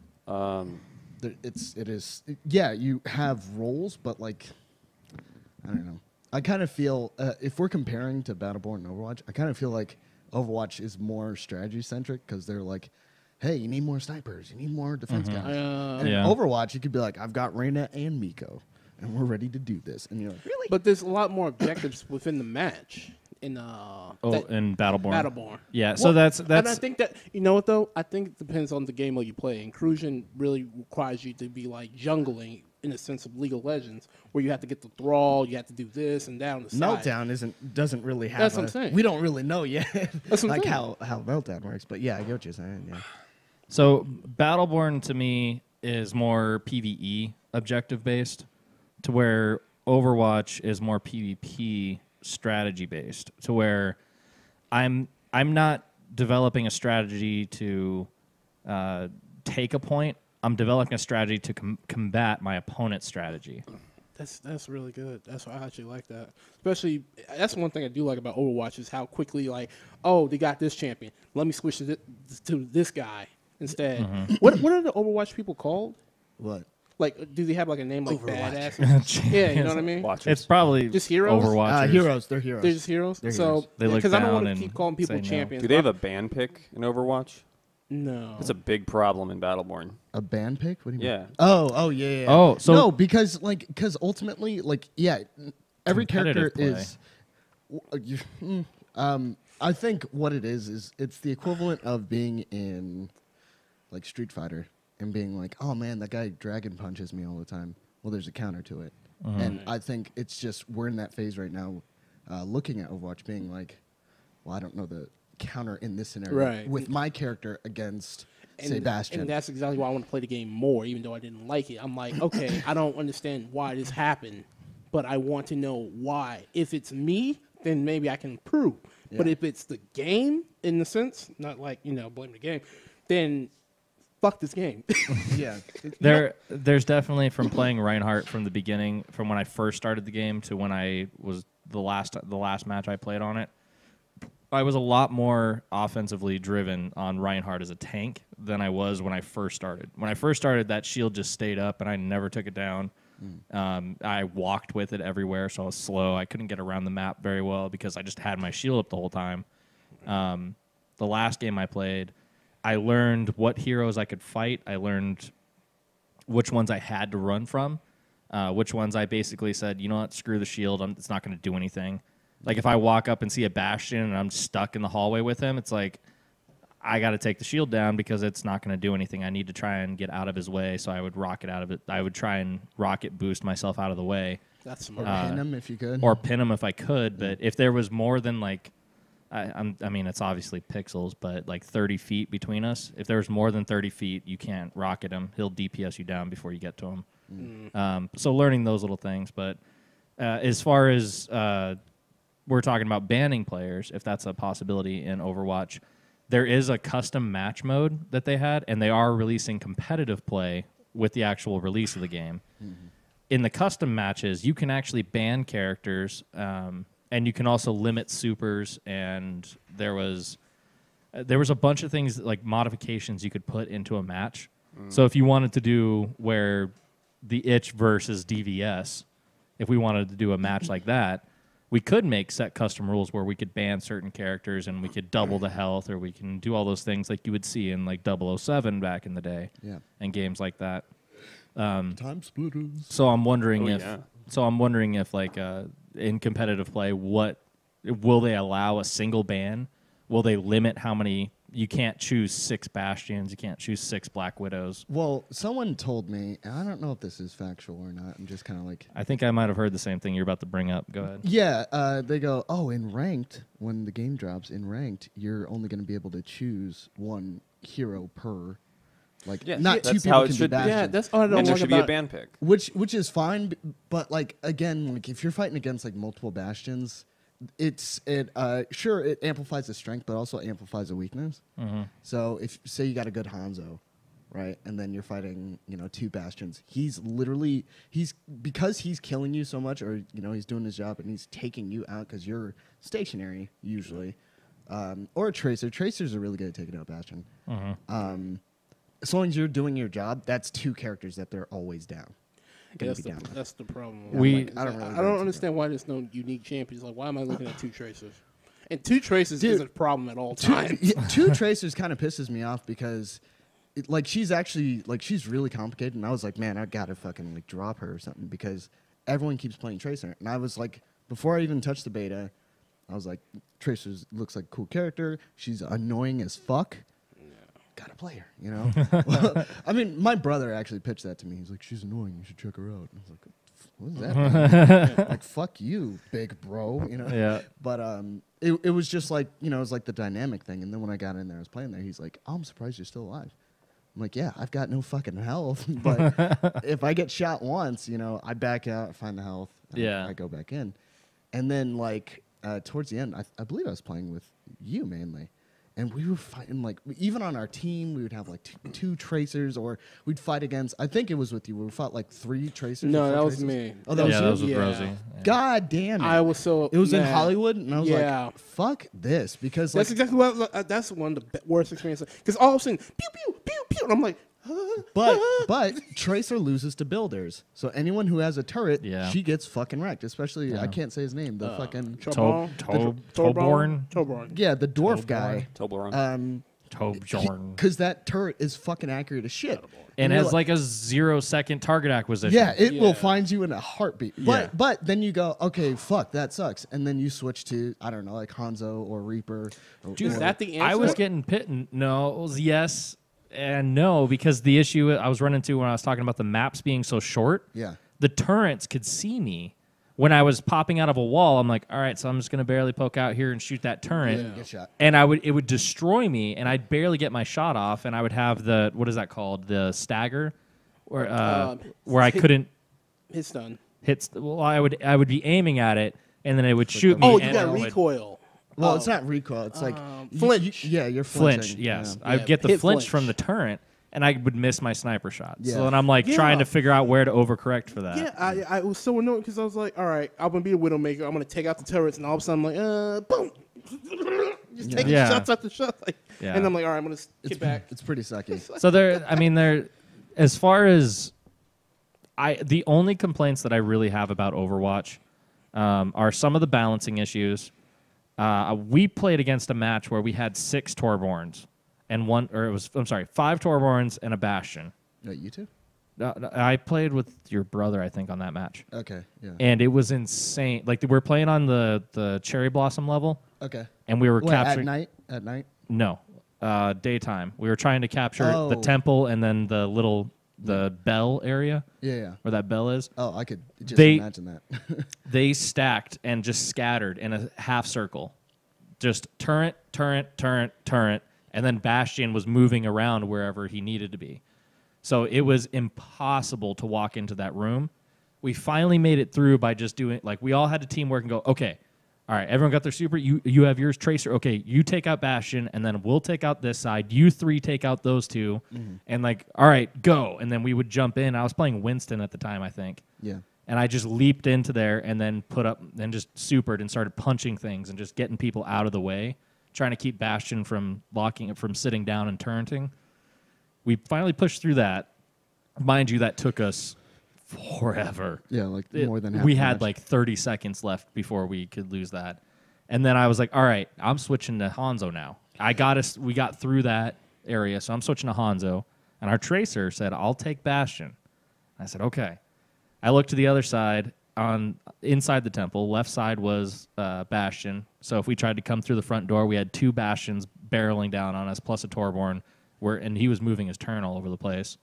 Yeah, you have roles, but like I don't know. I kind of feel if we're comparing to Battleborn and Overwatch, I kind of feel like Overwatch is more strategy centric because they're like, hey, you need more snipers, you need more defense guys. And Yeah. in Overwatch, you could be like, I've got Reyna and Miko, and we're ready to do this. And you're like, really? But there's a lot more objectives within the match in in Battleborn. Battleborn. Yeah, Well, so that's And I think that you know what though? I think it depends on the game mode you play. Inclusion really requires you to be like jungling in the sense of League of Legends, where you have to get the thrall, you have to do this and down the side. Meltdown doesn't really have. That's what I'm saying. We don't really know yet, That's what I'm like saying. how Meltdown works. But yeah, I get what you're saying. Yeah. So Battleborn to me is more PvE objective based, to where Overwatch is more PvP strategy based. To where I'm not developing a strategy to take a point. I'm developing a strategy to combat my opponent's strategy. That's really good. That's why I actually like that. Especially, that's one thing I do like about Overwatch is how quickly like, oh, they got this champion. Let me switch to this guy instead. What are the Overwatch people called? What? Like, do they have like a name like Overwatch. Badass? Yeah, you know what I mean. Watchers. It's probably Just heroes? Overwatchers. Heroes. They're heroes. They're just heroes. They're So heroes. They look because I don't down want to and keep calling people say no. champions. Do they have a ban pick in Overwatch? No. That's a big problem in Battleborn. A band pick? What do you Yeah. mean? Oh, yeah. Oh, so- no, because ultimately, like, yeah, every character Competitive is. I think what it is it's the equivalent of being in like Street Fighter and being like, oh man, that guy dragon punches me all the time. Well, there's a counter to it, and I think it's just we're in that phase right now, looking at Overwatch, being like, well, I don't know the counter in this scenario Right. with my character against say Bastion. And that's exactly why I want to play the game more, even though I didn't like it. I'm like, okay, I don't understand why this happened, but I want to know why. If it's me, then maybe I can improve. But Yeah. if it's the game, in the sense, not like, blame the game, then fuck this game. Yeah. There's definitely from playing Reinhardt from the beginning, from when I first started the game to when I was the last match I played on it. I was a lot more offensively driven on Reinhardt as a tank than I was when I first started. When I first started, that shield just stayed up and I never took it down. I walked with it everywhere, so I was slow. I couldn't get around the map very well because I just had my shield up the whole time. The last game I played, I learned what heroes I could fight. I learned which ones I had to run from, which ones I basically said, you know what, screw the shield. It's not going to do anything. Like if I walk up and see a Bastion and I'm stuck in the hallway with him, it's like I got to take the shield down because it's not going to do anything. I need to try and get out of his way, so I would rocket out of it. I would try and rocket boost myself out of the way. That's Or smart. pin him if you could. Or pin him if I could. But if there was more than like, I mean, it's obviously pixels, but like 30 feet between us. If there was more than 30 feet, you can't rocket him. He'll DPS you down before you get to him. So learning those little things. But as far as we're talking about banning players, if that's a possibility in Overwatch, there is a custom match mode that they had, and they are releasing competitive play with the actual release of the game. In the custom matches, you can actually ban characters, and you can also limit supers. And there was a bunch of things like modifications you could put into a match. So if you wanted to do where the Itch versus DVS, if we wanted to do a match like that, we could make set custom rules where we could ban certain characters and we could double the health, or we can do all those things like you would see in like 007 back in the day, and games like that. Time splitters. So I'm wondering if like in competitive play, what will they allow a single ban? Will they limit how many? You can't choose 6 Bastions. You can't choose 6 Black Widows. Well, someone told me, and I don't know if this is factual or not. I'm just kind of like, I think I might have heard the same thing you're about to bring up. Go ahead. yeah. They go, oh, in ranked, when the game drops in ranked, you're only going to be able to choose one hero per. Like, Yeah, not that's two how people it can should be be. Bastion. Yeah, that's all I don't And there like should be a about. ban pick. Which is fine, but like again, like if you're fighting against like multiple Bastions, it amplifies the strength, but also amplifies the weakness. So if say you got a good Hanzo, right, and then you're fighting 2 Bastions, he's because he's killing you so much, or he's doing his job and he's taking you out because you're stationary usually, or a Tracer. Tracers are really good at taking out Bastion. As long as you're doing your job, that's 2 characters that they're always down. That's the problem. I don't understand why there's no unique champions. Like, why am I looking at 2 Tracers? And 2 Tracers is a problem at all times. 2 Tracers kind of pisses me off because, she's really complicated, and I was like, man, I gotta fucking drop her or something because everyone keeps playing Tracer, and I was like, before I even touched the beta, I was like, Tracer looks like a cool character. She's annoying as fuck. Gotta play her, Well, I mean, my brother actually pitched that to me. He's like, she's annoying. You should check her out. And I was like, what does that mean? Like, fuck you, big bro. Yeah. But it was just like, it was like the dynamic thing. And then when I got in there, I was playing there. He's like, oh, I'm surprised you're still alive. I'm like, yeah, I've got no fucking health. But if I get shot once, I back out, find the health. And I go back in. And then towards the end, I believe I was playing with you mainly. And we were fighting, even on our team, we would have, two Tracers, or we'd fight against, I think it was with you, we fought, 3 Tracers. No, or 4 that was Tracers. me. Oh, that was you? That was with Yeah. Rosie. Yeah. God damn it. I was so It was in mad. Hollywood, and I was Yeah. like, fuck this, because, That's exactly what. That's one of the worst experiences. Because all of a sudden, pew pew pew pew, and I'm like, but Tracer loses to builders. So anyone who has a turret, Yeah. she gets fucking wrecked, especially, Yeah. I can't say his name, the fucking, Toborn? Toborn. yeah, the dwarf guy. Toblerone. Toborn. Because that turret is fucking accurate as shit. And you're has a 0-second target acquisition. Yeah, it will Yeah. find you in a heartbeat. Yeah. But then you go, okay, fuck, that sucks. And then you switch to, I don't know, like Hanzo or Reaper. Dude, is that the answer? I was getting pit. No, it was yes and no, because the issue I was running into when I was talking about the maps being so short, Yeah. the turrets could see me. When I was popping out of a wall, I'm like, all right, so I'm just going to barely poke out here and shoot that turret. Yeah. Get shot. And it would destroy me, and I'd barely get my shot off, and I would have the, what is that called? The stagger? Where I couldn't his stun. hit. Well, I would be aiming at it, and then it would shoot me. Oh, you and got it would recoil. Well, it's not recoil. It's like flinch. You're flinch. flinching. Yes, Yeah. I'd get the hit flinch flinch. from the turret, and I would miss my sniper shot. Yeah. So then I'm like Yeah. trying to figure out where to overcorrect for that. Yeah, I was so annoyed because I was like, all right, I'm gonna be a Widowmaker. I'm gonna take out the turrets, and all of a sudden I'm like, boom, just taking Yeah. shots after shots. Yeah. And I'm like, all right, I'm gonna get back. It's pretty sucky. So there, as far as the only complaints that I really have about Overwatch are some of the balancing issues. We played against a match where we had 6 Torborns and 5 Torborns and a Bastion. You too? I played with your brother, I think, on that match, Okay. Yeah. and it was insane. Like we're playing on the cherry blossom level, Okay. and we were Wait, capturing. At night. No, daytime. We were trying to capture the Oh. temple and then the bell area Yeah. where that bell is. Oh, I could just They- imagine that. They stacked and just scattered in a half circle, just turret, and then Bastion was moving around wherever he needed to be. So it was impossible to walk into that room. We finally made it through by just doing, like, we all had to teamwork and go, okay, all right, everyone got their super. You have yours, Tracer. Okay, you take out Bastion, and then we'll take out this side. You three take out those two. And, like, all right, go. And then we would jump in. I was playing Winston at the time, I think. Yeah. And I just leaped into there and then just supered and started punching things and just getting people out of the way, trying to keep Bastion from sitting down and turreting. We finally pushed through that. Mind you, that took us forever. Yeah, like more than half. We the had match. like 30 seconds left before we could lose that. And then I was like, all right, I'm switching to Hanzo now. We got through that area, so I'm switching to Hanzo. And our Tracer said, I'll take Bastion. I said, okay. I looked to the other side inside the temple. Left side was Bastion. So if we tried to come through the front door, we had 2 Bastions barreling down on us, plus a Torborn, and he was moving his turn all over the place.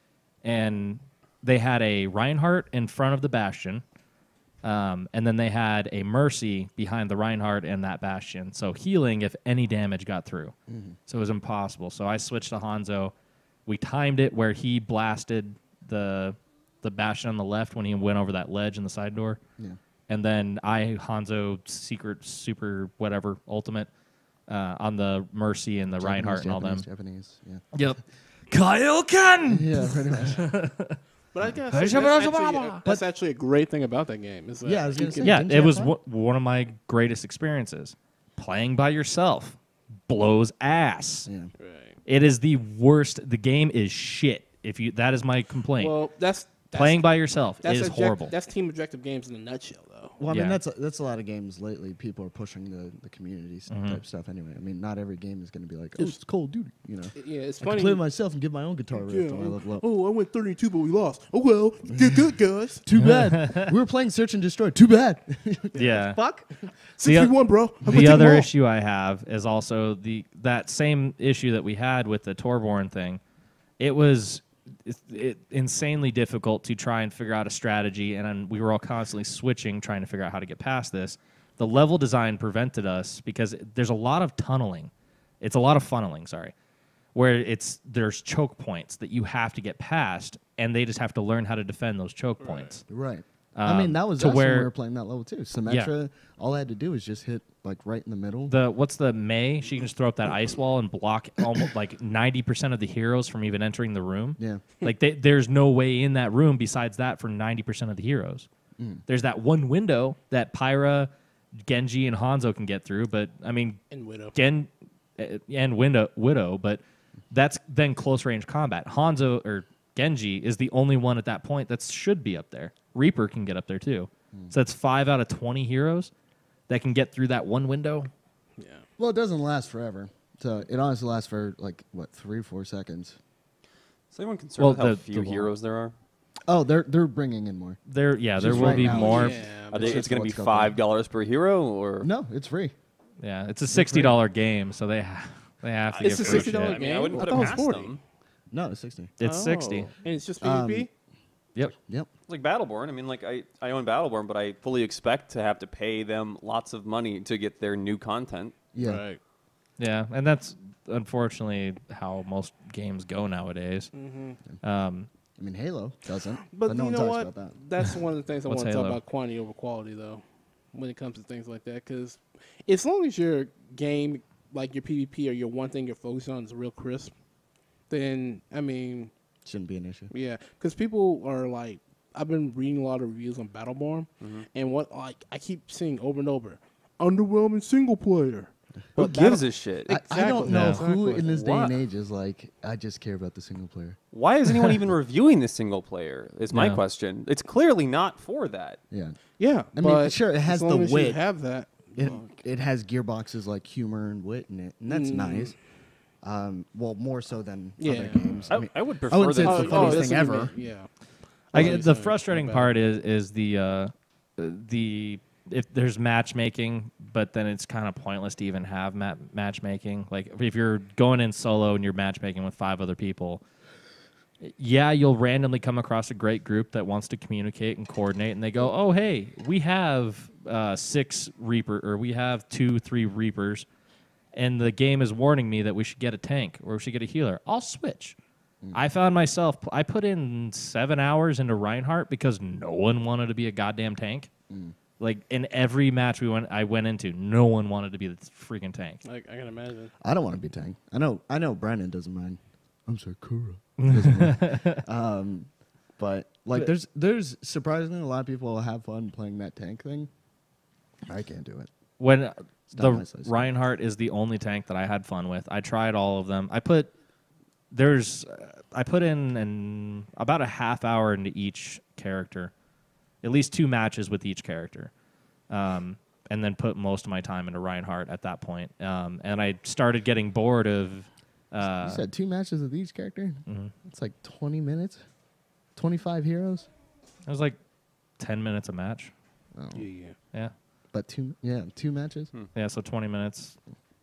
And they had a Reinhardt in front of the Bastion, and then they had a Mercy behind the Reinhardt and that Bastion. So healing if any damage got through. So it was impossible. So I switched to Hanzo. We timed it where he blasted the Bastion on the left when he went over that ledge in the side door. Yeah. And then I Hanzo secret super whatever ultimate on the Mercy and the Reinhardt and all them. Japanese. Yeah. Yep. Kaioken! Yeah, pretty much. But I guess that's actually a great thing about that game. Is that Yeah, I was gonna you say, can- Yeah, Didn't it you was have fun? one of my greatest experiences. Playing by yourself blows ass. Yeah. Right. It is the worst. The game is shit. That is my complaint. Well, that's Playing by yourself is horrible. That's team objective games in a nutshell, though. Well, I Yeah. mean, that's a lot of games lately. People are pushing the community type stuff anyway. I mean, not every game is going to be like, oh, it's Call of Duty, you know. Yeah, it's I can funny. play myself and get my own guitar riff when I level up. Oh, I went 32, but we lost. Oh well, good guys. Too bad. We were playing Search and Destroy. Too bad. Yeah. Fuck. The 6v1, bro. I'm gonna The take other them all. issue I have is also that same issue that we had with the Torborn thing. It was insanely difficult to try and figure out a strategy, and we were all constantly switching, trying to figure out how to get past this. The level design prevented us because there's a lot of tunneling. It's a lot of funneling, sorry, where there's choke points that you have to get past, and they just have to learn how to defend those choke points. Right. I mean, that was to us when we where- were playing that level too. Symmetra, all I had to do was just hit like right in the middle. What's the May? She can just throw up that ice wall and block almost like 90% of the heroes from even entering the room. Yeah. Like there's no way in that room besides that for 90% of the heroes. There's that one window that Pyra, Genji, and Hanzo can get through, but I mean, And Widow. and Widow, but that's then close range combat. Hanzo or Genji is the only one at that point that should be up there. Reaper can get up there too. So that's 5 out of 20 heroes that can get through that one window. Yeah. Well, it doesn't last forever. So it honestly lasts for like, what, 3 or 4 seconds. Is anyone concerned Well, with how the few heroes there are? Oh, they're bringing in more. There Just will right be now, more. Yeah, Are but they, it's it's going to be what's going on. $5 per hero, or No, it's free. Yeah, it's a $60 game, so they have to It's give a free $60 shit. I mean, I game? wouldn't I put thought it it was past 40. them. No, it's 60. It's Oh. 60. And it's just PvP? Yep. Yep. It's like Battleborn. I mean, like I own Battleborn, but I fully expect to have to pay them lots of money to get their new content. Yeah. Right. Yeah, and that's unfortunately how most games go nowadays. I mean, Halo doesn't. But no you one know talks what? about that. That's one of the things I What's want to talk Halo? about, quantity over quality, though, when it comes to things like that. Because as long as your game, like your PvP or your one thing you're focused on is real crisp, then, I mean, Shouldn't be an issue. yeah. Because people are like, I've been reading a lot of reviews on Battleborn, and what like I keep seeing over and over, underwhelming single player. Who But gives Battle- a shit? I don't know Yeah. who Exactly. in this day What? and age is like, I just care about the single player. Why is anyone even reviewing this single player? Is my No. question. It's clearly not for that. Yeah. Yeah, I mean, but sure, it has as long the as wit. You have that. It has gearboxes like humor and wit in it, and that's nice. Well, more so than Yeah. other games. I mean, I would I prefer wouldn't say that. it's the funniest that's thing what you ever. mean, Yeah. I That's get what the you're frustrating saying. part is the if there's matchmaking, but then it's kind of pointless to even have matchmaking. Like if you're going in solo and you're matchmaking with 5 other people, yeah, you'll randomly come across a great group that wants to communicate and coordinate, and they go, "Oh, hey, we have 6 Reaper, or we have 2-3 Reapers, and the game is warning me that we should get a tank or we should get a healer. I'll switch." I found myself, I put in 7 hours into Reinhardt because no one wanted to be a goddamn tank. Like in every match I went into, no one wanted to be the freaking tank. I can imagine. I don't want to be tank. I know Brandon doesn't mind. I'm Sakura. Doesn't mind. But like there's surprisingly a lot of people who have fun playing that tank thing. I can't do it. When not the my size. Reinhardt is the only tank that I had fun with. I tried all of them. I put in about a half hour into each character, at least 2 matches with each character, and then put most of my time into Reinhardt at that point. And I started getting bored of. You said 2 matches with each character? It's like 20 minutes? 25 heroes? It was like 10 minutes a match. Oh. Yeah. Yeah, But 2 matches? yeah. So 20 minutes.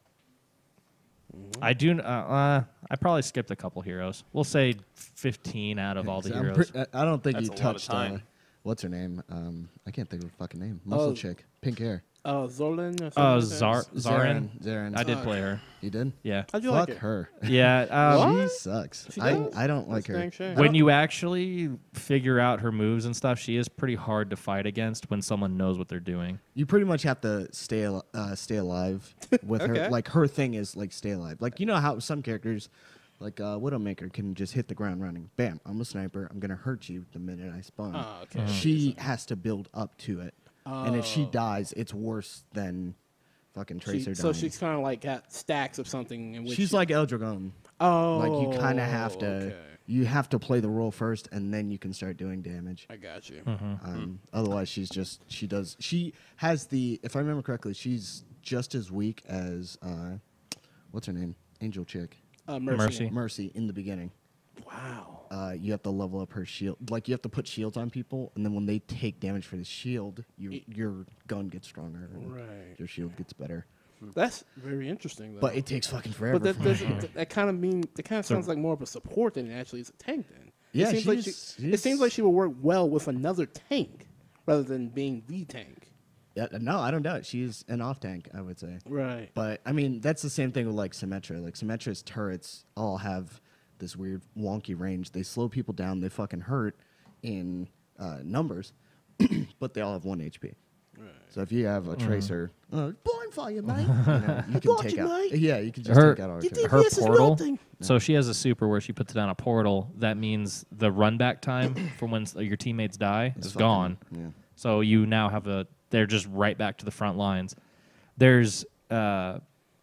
I do. I probably skipped a couple heroes. We'll say 15 out of all the heroes. I don't think That's you a lot of touched. time. What's her name? I can't think of her fucking name. Muscle Oh. chick, pink hair. Zolan or something Oh, like that? Zarin. Zarin. I did play her. You did? Yeah. How'd you Fuck like it? her. Yeah. She sucks. She does? I don't like That's her. dang shame. When you actually figure out her moves and stuff, she is pretty hard to fight against when someone knows what they're doing. You pretty much have to stay alive with Okay. her. Like her thing is like stay alive. Like you know how some characters, like Widowmaker, can just hit the ground running. Bam! I'm a sniper. I'm gonna hurt you the minute I spawn. Oh, okay. She has to build up to it, and if she Oh. dies, it's worse than fucking Tracer So dying. she's kind of like got stacks of something. In which She's like Eldragon. oh, Like you kind of have to. Okay. You have to play the role first, and then you can start doing damage. I got you. Otherwise, she has the. If I remember correctly, she's just as weak as what's her name, Angel chick, Mercy. Mercy in the beginning. Wow. You have to level up her shield. Like you have to put shields on people, and then when they take damage for the shield, your gun gets stronger, and Right. your shield gets better. That's very interesting, though. But it takes fucking forever. But for that kind of sounds like more of a support than it actually is a tank. Then Yeah, it seems like it seems like she would work well with another tank rather than being the tank. Yeah, no, I don't doubt it. She's an off tank, I would say. Right. But I mean, that's the same thing with like Symmetra. Like Symmetra's turrets all have this weird wonky range. They slow people down. They fucking hurt in numbers, but they all have 1 HP. Right. So if you have a tracer, blind fire, mate. You can take out. mate. Yeah, you can just Her- take out our You turret. Her This is portal. melting. So she has a super where she puts down a portal. That means the run back time from when your teammates die It's is fucking- gone. Yeah. So you now have they're just right back to the front lines. There's an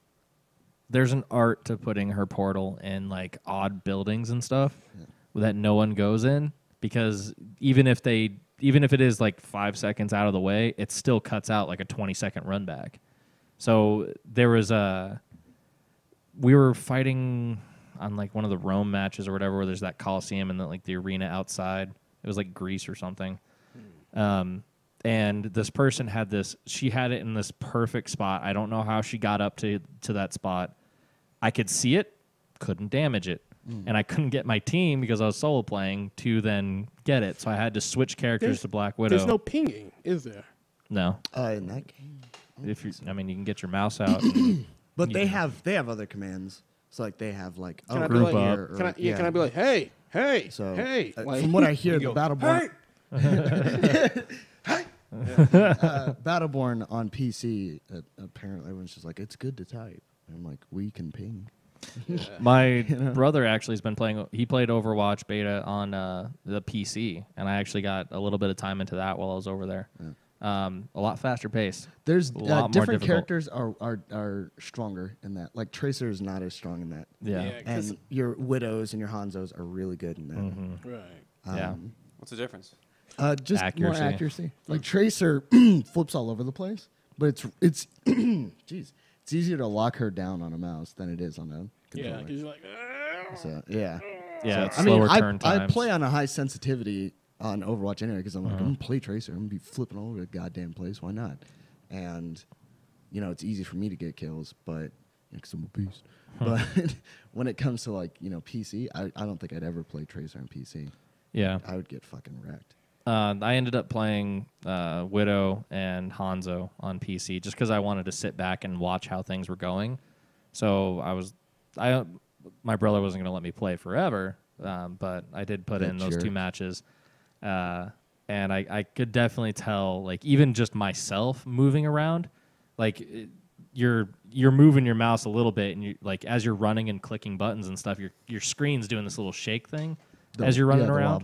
art to putting her portal in like odd buildings and stuff that no one goes in, because even if it is like 5 seconds out of the way, it still cuts out like a 20-second run back. So there was we were fighting on like one of the Rome matches or whatever, where there's that Coliseum and the arena outside. It was like Greece or something. And this person she had it in this perfect spot. I don't know how she got up to that spot. I could see it, couldn't damage it. And I couldn't get my team, because I was solo playing, to then get it. So I had to switch characters to Black Widow. There's no pinging, is there? No. In that game. You can get your mouse out. And But they have other commands. So like they have like Can I be group like, up. here, or, Can I be like, hey, So hey? Like, from what I hear, the Battleborn. Battleborn on PC, apparently everyone's just like, it's good to type. And I'm like, we can ping. my brother actually has been playing. He played Overwatch beta on the PC, and I actually got a little bit of time into that while I was over there. A lot faster pace. There's A lot more different difficult. characters are stronger in that. Like Tracer is not as strong in that. Yeah. And your Widows and your Hanzos are really good in that. Mm-hmm. right. Yeah. What's the difference? Just Accuracy. more accuracy. Like Tracer flips all over the place, but it's jeez, it's easier to lock her down on a mouse than it is on a Yeah, controller. because you're like, So yeah. Yeah, it's I mean, slower turn I times. play on a high sensitivity on Overwatch anyway because I'm like, I'm gonna play Tracer. I'm gonna be flipping all over the goddamn place. Why not? And you know, it's easy for me to get kills, but because I'm a beast. But when it comes to like PC, I don't think I'd ever play Tracer on PC. Yeah. I would get fucking wrecked. I ended up playing Widow and Hanzo on PC just because I wanted to sit back and watch how things were going. So my brother wasn't going to let me play forever, but I did put That in those 2 jerk. matches. And I could definitely tell, like, even just myself moving around, like, you're moving your mouse a little bit, and you like as you're running and clicking buttons and stuff, your screen's doing this little shake thing as you're running around.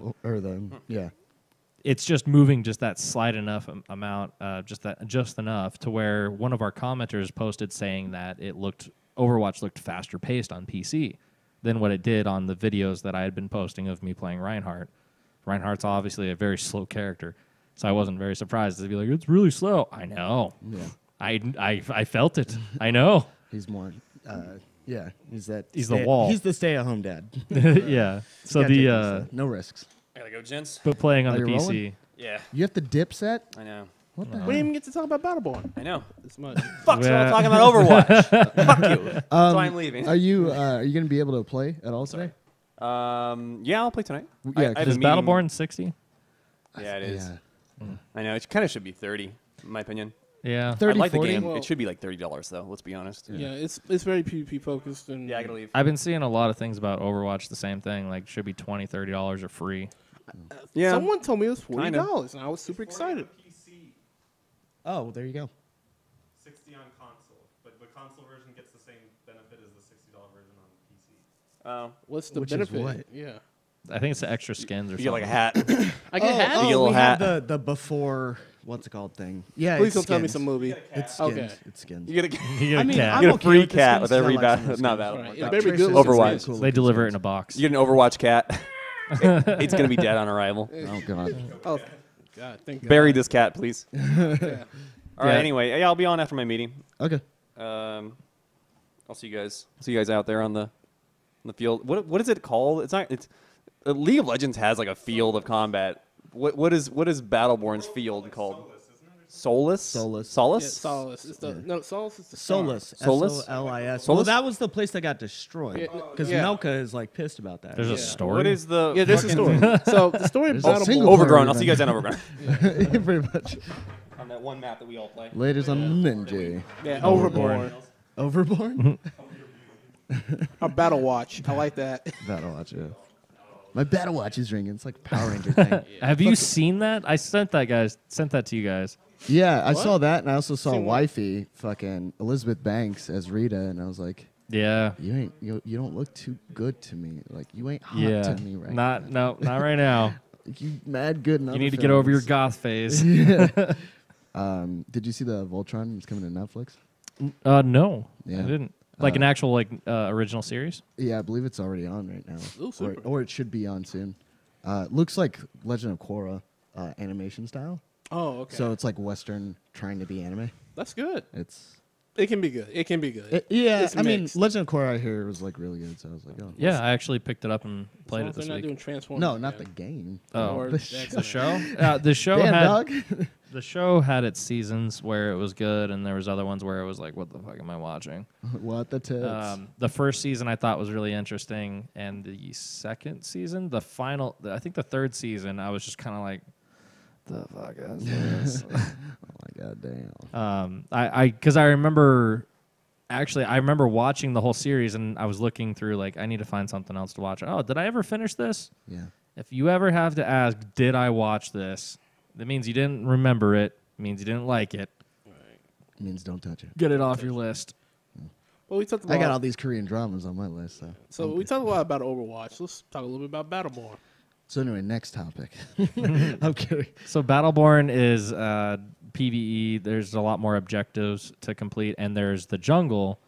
It's just moving just that slight enough amount, just enough to where one of our commenters posted saying that Overwatch looked faster paced on PC than what it did on the videos that I had been posting of me playing Reinhardt. Reinhardt's obviously a very slow character, so I wasn't very surprised to be like, it's really slow. I know. Yeah. I felt it. I know. He's more. Yeah. He's the wall. He's the stay-at-home dad. Yeah. So no risks. I gotta go, gents. but playing on Are the you PC. rolling? Yeah, You have the dip set. I know. What the we hell? didn't even get to talk about Battleborn I know. this much. Fuck, so Yeah. I'm talking about Overwatch. Fuck you. That's why I'm leaving. Are you gonna be able to play at all today? Yeah, I'll play tonight. Yeah, I have a Is meeting. Battleborn 60? Yeah, it is. Yeah. I know. It kind of should be 30, in my opinion. Yeah. 30, I like the 40? game. Well- It should be like $30 though. Let's be honest. Yeah, it's very PvP focused and Yeah, I gotta leave. I've been seeing a lot of things about Overwatch the same thing. Like, should be $20, $30 or free. Yeah. Someone told me it was Kinda. $40, and I was super excited. PC, Oh, there you go. 60 on console, but the console version gets the same benefit as the $60 version on PC. Oh, What's the Which is benefit? what? Yeah, I think it's the extra skins or you something. get like a hat. I get hats. You get a little we have hat. the before what's it called thing. Yeah, Please it's don't tell me skins. some movie. It's skins. Okay. It's skins. You get a, You get a I mean, cat. I'm you get a okay free with the cat skins with 'cause I every like some of battle. the Not skins. battle. Right. Like, Yeah, very Tracer's good got Overwatch. really cool They looking deliver it in skins. a box. You get an Overwatch cat. It's gonna be dead on arrival. Oh god. Oh, God, thank God. Bury this cat, please. Yeah. All right. Yeah. Anyway, yeah, I'll be on after my meeting. Okay. I'll see you guys. See you guys out there on the field. What is it called? It's not. It's League of Legends has like a field of combat. What is Battleborn's field called? Solus. Solus. Yeah, Solus. Solace. It's the no Solace is the star. Solus. Solus? SOLIS. Solus? Well, that was the place that got destroyed Yeah, because yeah. Melka is like pissed about that. There's a Yeah. story. What is the? Yeah, there's a story. So the story of There's a single Battleborn. Overgrown. player I'll see you guys event. on Overgrown. Pretty much. On that one map that we all play. Ladies on Ninja. Yeah, Overborn. Overborn? Or Battle Watch. I like that. Battle Watch, yeah. My Battle Watch is ringing. It's like a Power Ranger thing. Have you seen that? I sent that to you guys. Yeah, I saw that, and I also saw Seen what? wifey, fucking Elizabeth Banks as Rita, and I was like, Yeah. you don't look too good to me. Like you ain't hot Yeah. to me right Not now. not right now. Like, you mad good. In You other need to get over your films. goth phase. Did you see the Voltron? It's coming to Netflix. No, Yeah. I didn't. Like an actual original series. Yeah, I believe it's already on right now, Ooh, super. or it should be on soon. Looks like Legend of Korra animation style. Oh, okay. So it's like Western trying to be anime. That's good. It's It can be good. It can be good. yeah. It's I mean, mixed. Legend of Korra I hear was like really good, so I was like, oh. Yeah, I actually picked it up and As played long it as they're this not week. doing Transformers. No, not the again. game. Oh, Or the the show. The show Damn, had dog. the show had its seasons where it was good, and there was other ones where it was like, "What the fuck am I watching?" What the tits? The first season I thought was really interesting, and the second season, I think the third season, I was just kind of like, "The fuck is this?" Oh my god, damn. Because I remember. Actually, I remember watching the whole series, and I was looking through, like, I need to find something else to watch. Oh, did I ever finish this? Yeah. If you ever have to ask, did I watch this? That means you didn't remember it. Means you didn't like it. Means don't touch it. Get it off your list. Well, we talked about. I got all these Korean dramas on my list. So we talked a lot about Overwatch. Let's talk a little bit about Battleborn. So anyway, next topic. I'm kidding. So Battleborn is PvE. There's a lot more objectives to complete, and there's the jungle,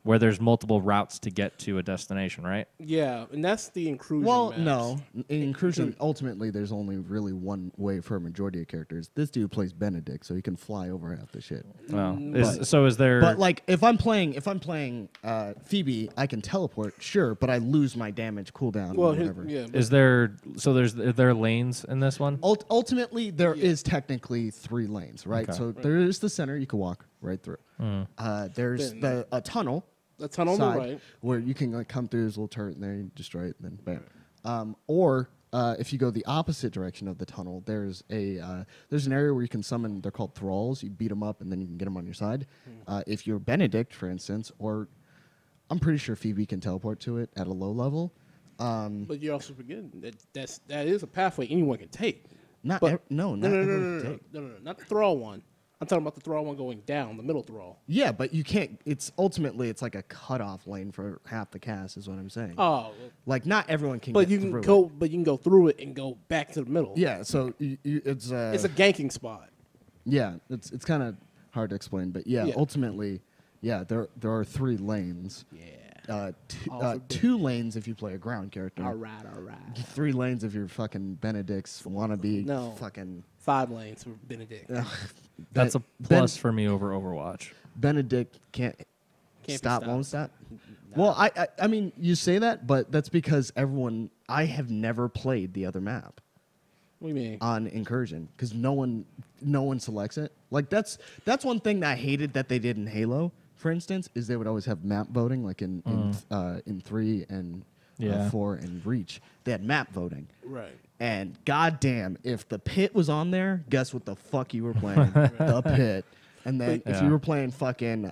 where there's multiple routes to get to a destination, right? Yeah, and that's the inclusion. Well, maps. no. In inclusion, ultimately, there's only really one way for a majority of characters. This dude plays Benedict, so he can fly over half the shit. Well, is there? But like, if I'm playing Phoebe, I can teleport, sure, but I lose my damage cooldown Well, or whatever. yeah. Is there? So are there lanes in this one? Ultimately, there is technically 3 lanes, right? Okay. So there is the center you can walk right through. There's Then- a tunnel. The tunnel on side the right. where you can like come through this little turret and there you destroy it and then bam. Or if you go the opposite direction of the tunnel, there's an area where you can summon. They're called thralls. You beat them up and then you can get them on your side. If you're Benedict, for instance, or I'm pretty sure Phoebe can teleport to it at a low level. But you're also forgetting that is a pathway anyone can take. Not But no, no, not the thrall one. I'm talking about the thrall one going down, the middle thrall. Yeah, but you can't. It's ultimately it's like a cutoff lane for half the cast, is what I'm saying. Oh, Like not everyone can. but get you can through go. It. But you can go through it and go back to the middle. Yeah, so it's It's a ganking spot. yeah, it's kind of hard to explain, but yeah, Yeah. ultimately, yeah, there are 3 lanes. Yeah. Two lanes if you play a ground character. All right. 3 lanes if you're fucking Benedict's wannabe. No. Fucking 5 lanes for Benedict. That's a plus for me over Overwatch. Benedict can't be stop, stopped. won't stop. Well, I mean, you say that, but that's because I have never played the other map What do you mean? on Incursion because no one selects it. Like that's one thing that I hated that they did in Halo, for instance, is they would always have map voting, like in 3 and Yeah. 4 and Reach. They had map voting. Right. And goddamn, if the pit was on there, guess what the fuck you were playing? The pit. And then if Yeah. you were playing fucking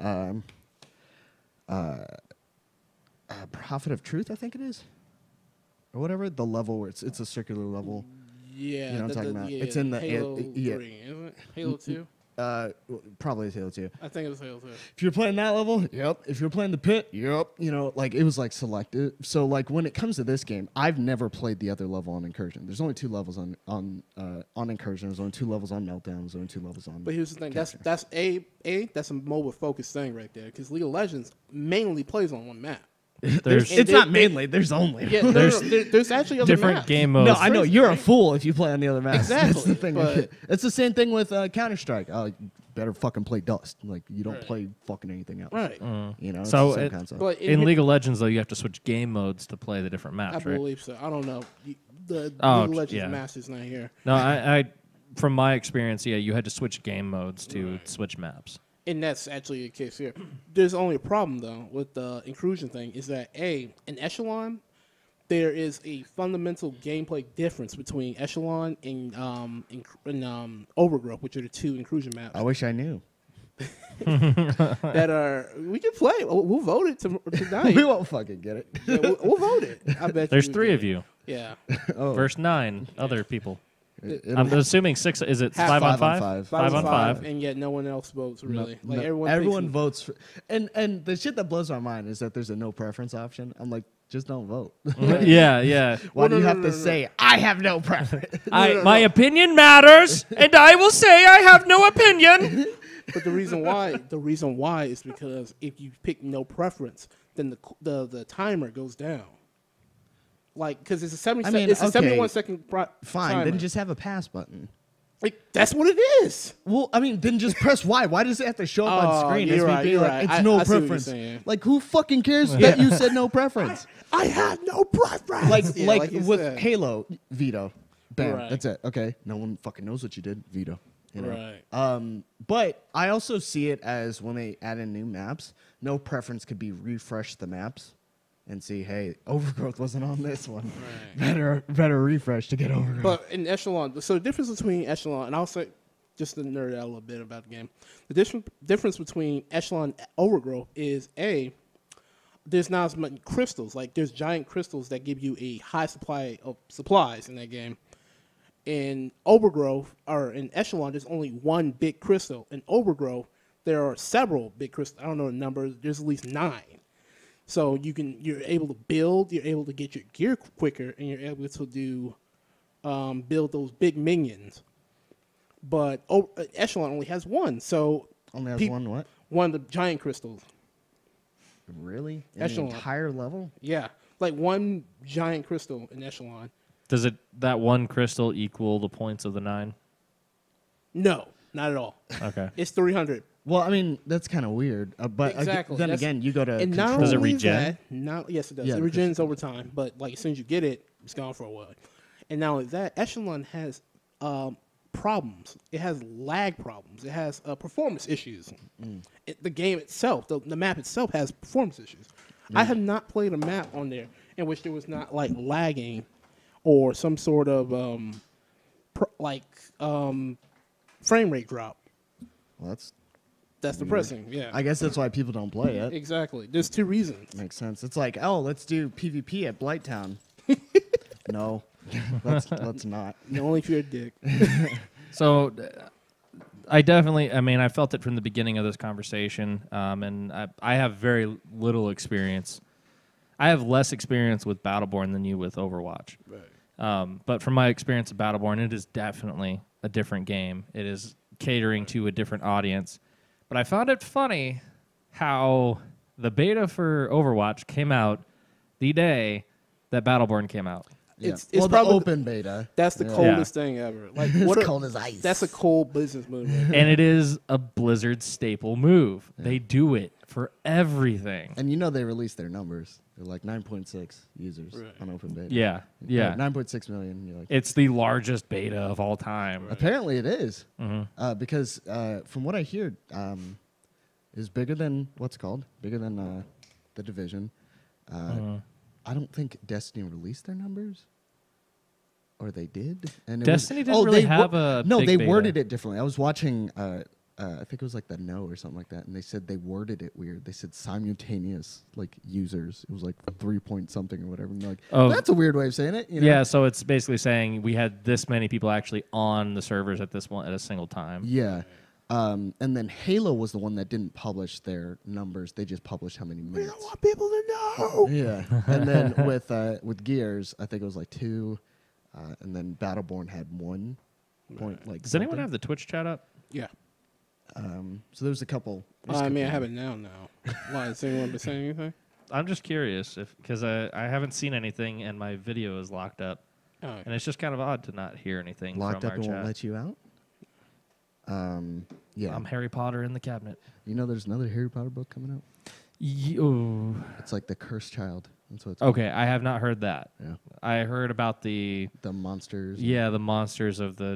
Prophet of Truth, I think it is, or whatever, the level where it's a circular level. Yeah. You know what I'm talking about? Yeah, It's in the- Halo yeah. 3, isn't it? Halo 2? Probably Halo 2. I think it was Halo 2. If you're playing that level, yep. If you're playing the pit, yep. You know, like it was like selected. So like when it comes to this game, I've never played the other level on Incursion. There's only 2 levels on Incursion. There's only 2 levels on Meltdown. There's only 2 levels on. But here's the thing. Capture. That's a mobile focused thing right there. Because League of Legends mainly plays on one map. There's And It's they- not mainly. There's only. Yeah, there's actually other different maps. game modes. No, I know you're a fool if you play on the other maps. Exactly, That's the thing. but- It's the same thing with Counter Strike. Oh, you better fucking play Dust. Like you don't Right. play fucking anything else. Right. You know. It's So the same it- concept. But in League of Legends, though, you have to switch game modes to play the different I maps, right? believe so. I don't know. The Oh, League of Legends yeah. master's not here. No, I from my experience, yeah, you had to switch game modes to switch maps. And that's actually the case here. There's only a problem, though, with the inclusion thing is that, in Echelon, there is a fundamental gameplay difference between Echelon and Overgrowth, which are the 2 inclusion maps I wish I knew. that are. We can play. We'll vote it tonight. We won't fucking get it. Yeah, we'll vote it. I bet There's you 3 of you Yeah. Oh, versus 9 other people. it'll- I'm assuming 6. Is it Half 5 on 5 on 5? 5. 5 on 5. And yet no one else votes, really. No, Like, no, everyone thinks- votes for, and the shit that blows my mind is that there's a no preference option. I'm like, just don't vote. Yeah. Why do you no, have no, to no, no. say I have no preference? My opinion matters, and I will say I have no opinion. But the reason why is because if you pick no preference, then the timer goes down. Like, because it's a 70 I mean, it's a okay, 71 second Fine, timer. then just have a pass button. Like, that's what it is. Well, I mean, then just press Y. Why does it have to show up Oh, on screen? you're as me right, being you're like, right. it's I no see what you're preference. saying. Like, who fucking cares that you said no preference? I had no preference. like, Yeah, like you with said. Halo, veto. Bam, Right. that's it. Okay, no one fucking knows what you did. Veto. You know? Right. But I also see it as when they add in new maps, no preference could be refresh the maps and see, hey, Overgrowth wasn't on this one. Right. Better refresh to get Overgrowth. But in Echelon, so the difference between Echelon, and I'll say, just to nerd out a little bit about the game, the difference between Echelon and Overgrowth is, there's not as many crystals. Like, there's giant crystals that give you a high supply of supplies in that game. In Overgrowth, or in Echelon, there's only one big crystal. In Overgrowth, there are several big crystals. I don't know the number. There's at least 9. So you're able to build, you're able to get your gear quicker, and you're able to do build those big minions. But Echelon only has one. So Only has one what? one of the giant crystals. Really? In Echelon. the entire level? Yeah, like one giant crystal in Echelon. Does that one crystal equal the points of the 9? No, not at all. Okay. It's 300. Well, I mean, that's kind of weird. But Exactly. then That's- again, you go to And not control. Does it only regen? that, yes, it does. Yeah, It the regens over time, but like as soon as you get it, it's gone for a while. And not only that, Echelon has problems. It has lag problems. It has performance issues. The game itself, the map itself, has performance issues. I have not played a map on there in which there was not like lagging or some sort of frame rate drop. Well, That's depressing. Yeah, I guess that's why people don't play it. exactly. There's 2 reasons. Makes sense. It's like, oh, let's do PvP at Blighttown. No, let's not. Only if you're a dick. So I felt it from the beginning of this conversation, and I have very little experience. I have less experience with Battleborn than you with Overwatch. Right. But from my experience of Battleborn, it is definitely a different game. It is catering to a different audience. But I found it funny how the beta for Overwatch came out the day that Battleborn came out. Yeah. It's well, the probably open beta. That's the Yeah. coldest thing ever. Like It's cold as ice. That's a cold business move. Right? And it is a Blizzard staple move. They do it for everything. And you know they released their numbers. They're like 9.6 users Right. on open beta. Yeah, yeah. 9.6 million. You're like, It's the largest beta of all time. apparently it is. Mm-hmm. Because from what I hear, is bigger than bigger than the Division. I don't think Destiny released their numbers, or they did. And it Destiny was, didn't really they have a no. big They beta. worded it differently. I was watching. I think it was like the No or something like that, and they said they worded it weird. They said simultaneous like users. It was like 3 point something or whatever. And they're like, Oh. that's a weird way of saying it. You know? Yeah, so it's basically saying we had this many people actually on the servers at this one at a single time. Yeah. And then Halo was the one that didn't publish their numbers. They just published how many We minutes. don't want people to know. Yeah. And then with Gears, I think it was like 2, and then Battleborn had 1 point. Like, Does anyone something. have the Twitch chat up? Yeah. So there's a couple. I mean, I have it now. Why? Has anyone been saying anything? I'm just curious because I haven't seen anything and my video is locked up, Oh, and it's just kind of odd to not hear anything Locked from up our and chat. won't let you out. Yeah. I'm Harry Potter in the cabinet. You know, there's another Harry Potter book coming out. Oh. It's like the Cursed Child. That's what it's called. Okay, I have not heard that. Yeah. I heard about the Monsters. the monsters of the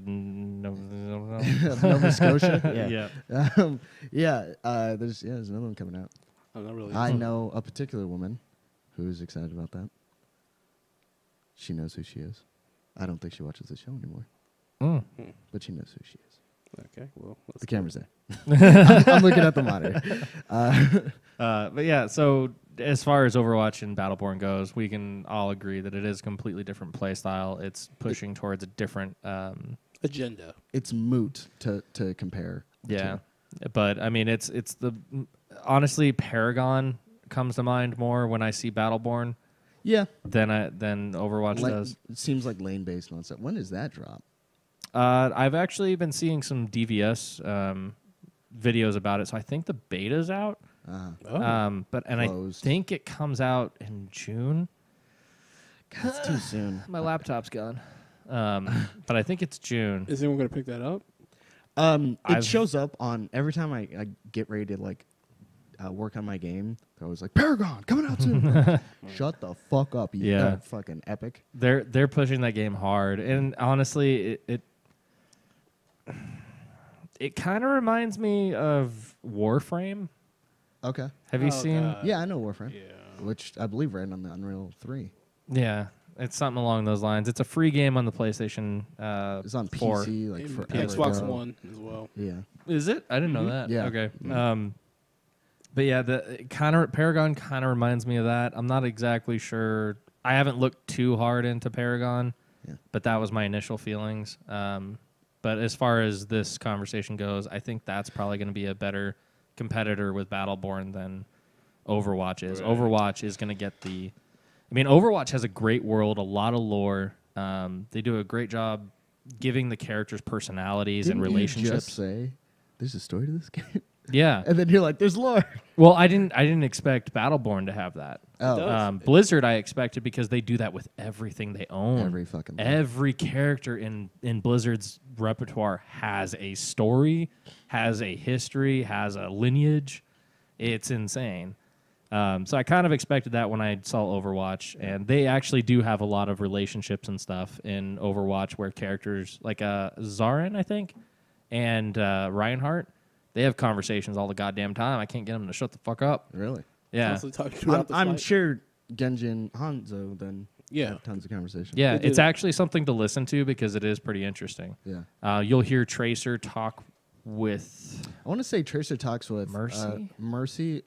Nova Scotia. yeah. There's another one coming out. I'm not really. I know a particular woman who's excited about that. She knows who she is. I don't think she watches the show anymore, Mm. but she knows who she is. Okay. Well, let's The camera's there. I'm looking at the monitor. But yeah, so as far as Overwatch and Battleborn goes, we can all agree that it is a completely different play style. It's pushing towards a different, agenda. It's moot to compare. yeah. But I mean, it's the honestly Paragon comes to mind more when I see Battleborn Yeah. than Overwatch does. It seems like lane based and all that stuff. When does that drop? I've actually been seeing some DVS videos about it, so I think the beta's out. Oh. But Closed. I think it comes out in June. It's too soon. My laptop's gone. But I think it's June. Is anyone going to pick that up? It I've- shows up on every time I get ready to like work on my game. They're always like, Paragon coming out soon. Shut the fuck up, you Yeah. fucking epic. They're pushing that game hard, and honestly, it kind of reminds me of Warframe. Okay. Have you Oh, seen? God. Yeah, I know Warframe. Yeah. Which I believe ran on the Unreal 3. Yeah, it's something along those lines. It's a free game on the PlayStation. It's on 4. PC like And forever Xbox ago. One as well. Yeah. Is it? I didn't know that. Yeah. Okay. But yeah, the Paragon kind of reminds me of that. I'm not exactly sure. I haven't looked too hard into Paragon, Yeah. but that was my initial feelings. But as far as this conversation goes, I think that's probably going to be a better competitor with Battleborn than Overwatch is. Right. Overwatch is going to get the. I mean, Overwatch has a great world, a lot of lore. They do a great job giving the characters personalities and Didn't you relationships. just say there's a story to this game? Yeah. And then you're like, there's lore. Well, I didn't expect Battleborn to have that. Oh, Blizzard, I expected because they do that with everything they own. every fucking thing. Every character in Blizzard's repertoire has a story, has a history, has a lineage. It's insane. So I kind of expected that when I saw Overwatch, and they actually do have a lot of relationships and stuff in Overwatch where characters like Zarin, I think, and Reinhardt, they have conversations all the goddamn time. I can't get them to shut the fuck up. Really? Yeah. Constantly talking throughout the I'm fight. sure Genji and Hanzo then Yeah. have tons of conversation. Yeah, They do it's that. actually something to listen to because it is pretty interesting. Yeah. You'll hear Tracer talk with I want to say Tracer talks with Mercy? Mercy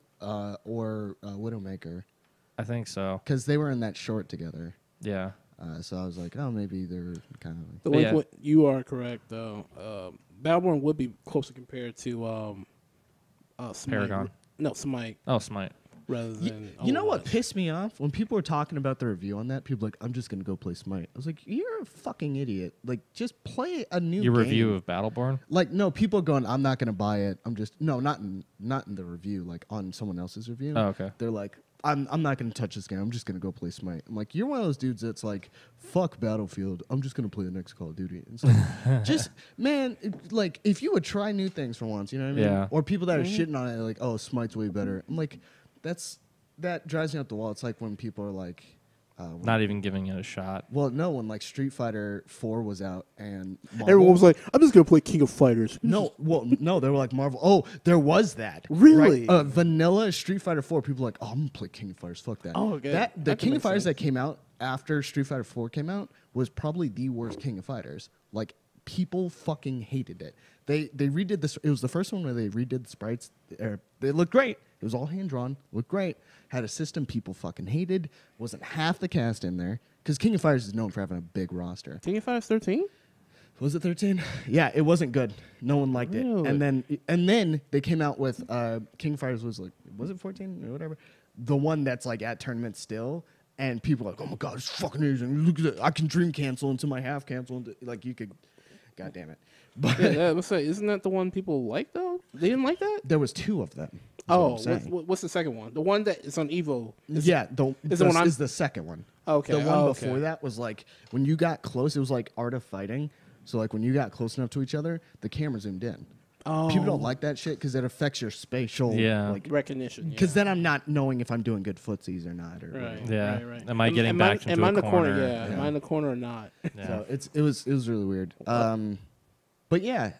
or Widowmaker I think so. because they were in that short together. Yeah. So I was like, oh, maybe they're kind of like. The But link yeah. what you are correct though. Battleborn would be closer compared to Smite. Paragon. No, Smite Oh, Smite. rather than. You know what Overwatch. pissed me off? When people were talking about the review on that, people were like, I'm just going to go play Smite. I was like, you're a fucking idiot. Like, just play a new Your game. review of Battleborn? Like, no, people going, I'm not going to buy it. I'm just, no, not in the review, like on someone else's review. Oh, okay. They're like, I'm not going to touch this game. I'm just going to go play Smite. I'm like, you're one of those dudes that's like, fuck Battlefield. I'm just going to play the next Call of Duty. It's like, just, man, like, if you would try new things for once, you know what I mean? Yeah. Or people that are shitting on it, like, oh, Smite's way better. I'm like, that drives me up the wall. It's like when people are like, Not even giving it a shot. well, no, when like Street Fighter 4 was out and Marvel, Everyone was like, "I'm just gonna play King of Fighters." no, well, no, they were like Marvel. Oh, there was that. Really? Right? Vanilla Street Fighter 4. People were like, oh, I'm gonna play King of Fighters. Fuck that. Oh, okay. The That King could of make Fighters sense. that came out after Street Fighter 4 came out was probably the worst King of Fighters. Like people fucking hated it. They redid this. It was the first one where they redid the sprites. They looked great. It was all hand drawn. Looked great. Had a system people fucking hated. Wasn't half the cast in there because King of Fighters is known for having a big roster. King of Fighters 13. Was it 13? Yeah, it wasn't good. No one liked it. Really? And then they came out with King of Fighters was it 14 or whatever? The one that's like at tournaments still, and people are like, oh my god, it's fucking amazing. Look at it. I can dream cancel into my half cancel. Like you could, god damn it. But Yeah, let's say, isn't that the one people like though? They didn't like that. there was two of them. is what Oh, I'm saying. what's the second one? The one that is on Evo. Yeah, is the one I'm- is the second one. Okay, The one oh, okay. before that was like when you got close, it was like Art of Fighting. So like when you got close enough to each other, the camera zoomed in. Oh, People don't like that shit because it affects your spatial. Yeah. Like, recognition. because then I'm not knowing if I'm doing good footsies or not. Or Right. whatever. Yeah. Right. Am I getting backed into am I in a the corner? corner? Yeah. Am I in the corner or not? Yeah. So it was really weird. But yeah,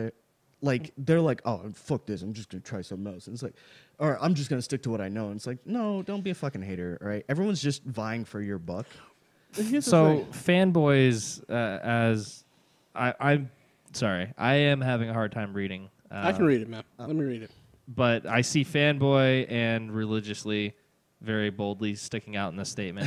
like they're like, oh fuck this, I'm just gonna try something else. And it's like, or I'm just gonna stick to what I know. And it's like, no, don't be a fucking hater, all right? Everyone's just vying for your buck. Here's the So thing. fanboys, as I'm sorry, I am having a hard time reading. I can read it, man. Let me read it. But I see fanboy and religiously very boldly sticking out in this statement.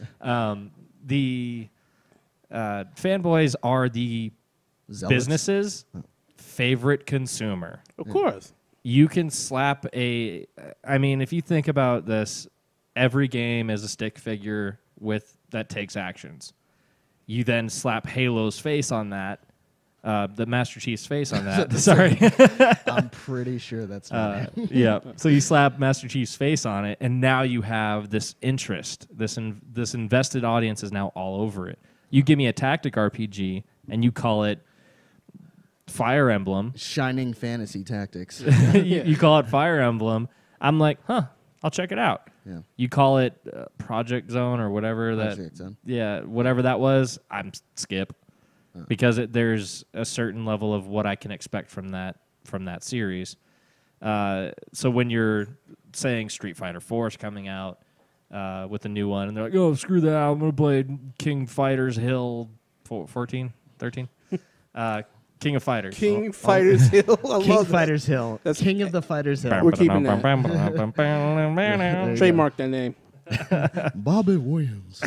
The fanboys are the Zealots. business's favorite consumer. Of course. You can slap I mean, if you think about this, every game is a stick figure that takes actions. You then slap Halo's face on that, the Master Chief's face on that. Sorry. I'm pretty sure that's not it. Yeah. So you slap Master Chief's face on it, and now you have this interest. This invested audience is now all over it. You give me a tactic RPG, and you call it Fire Emblem. Shining fantasy tactics. You call it Fire Emblem. I'm like, huh, I'll check it out. Yeah. You call it Project Zone or whatever Project Zone. Yeah, whatever that was. I'm skip because there's a certain level of what I can expect from that series. So when you're saying Street Fighter 4 is coming out with a new one, and they're like, oh, screw that, I'm gonna play King Fighters Hill 14, 13. King of Fighters. King Fighters Hill. I King love that. Fighters Hill. That's- King of the Fighters Hill. We're keeping that. There you Trademark that name. Bobby Williams.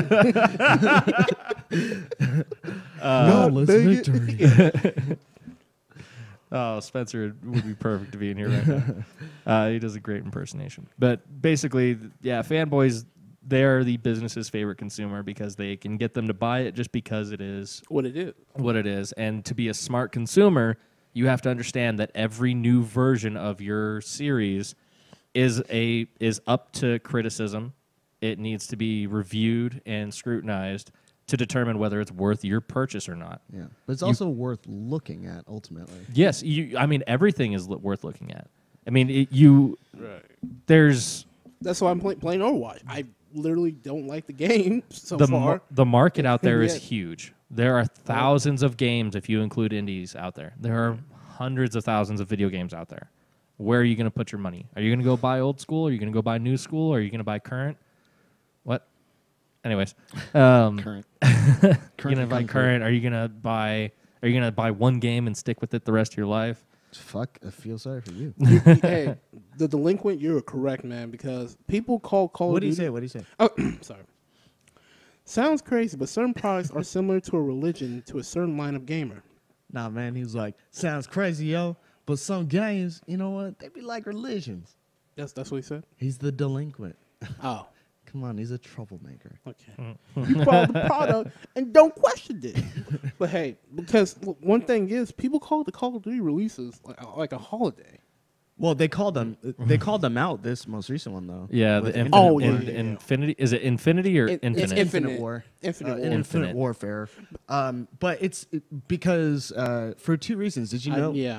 God, dang it. victory. Oh, Spencer would be perfect to be in here right now. He does a great impersonation. But basically, yeah, fanboys, they're the business's favorite consumer because they can get them to buy it just because it is What it is. what it is. And to be a smart consumer, you have to understand that every new version of your series is up to criticism. It needs to be reviewed and scrutinized to determine whether it's worth your purchase or not. Yeah, but it's also worth looking at ultimately. Yes, I mean everything is worth looking at. I mean there's That's why I'm playing Overwatch. I literally don't like the game so the far. the market out there is Yeah. huge. There are thousands of games if you include indies out there. There are hundreds of thousands of video games out there. Where are you going to put your money? Are you going to go buy old school? Are you going to go buy new school? Or are you going to buy current? What? Anyways, Current. you're going to buy current. Are you going to buy one game and stick with it the rest of your life? Fuck, I feel sorry for you. Hey, the delinquent, you're correct, man, because people call Call What of do you Duty. say? What do you say? Oh, sorry. Sounds crazy, but certain products are similar to a religion to a certain line of gamer. Nah, man, he was like, sounds crazy, yo. But some games, you know what? They be like religions. That's what he said. He's the delinquent. Oh, Come on, he's a troublemaker. okay. You follow the product and don't question it. But hey, because one thing is, people call the Call of Duty releases like a holiday. Well, they called them out this most recent one though. Yeah, With the Infinite yeah. Infinity. Is it Infinity or It's Infinite? Infinite War. Infinite War. Infinite Infinite. Warfare. But it's because for two reasons. Did you know? Yeah.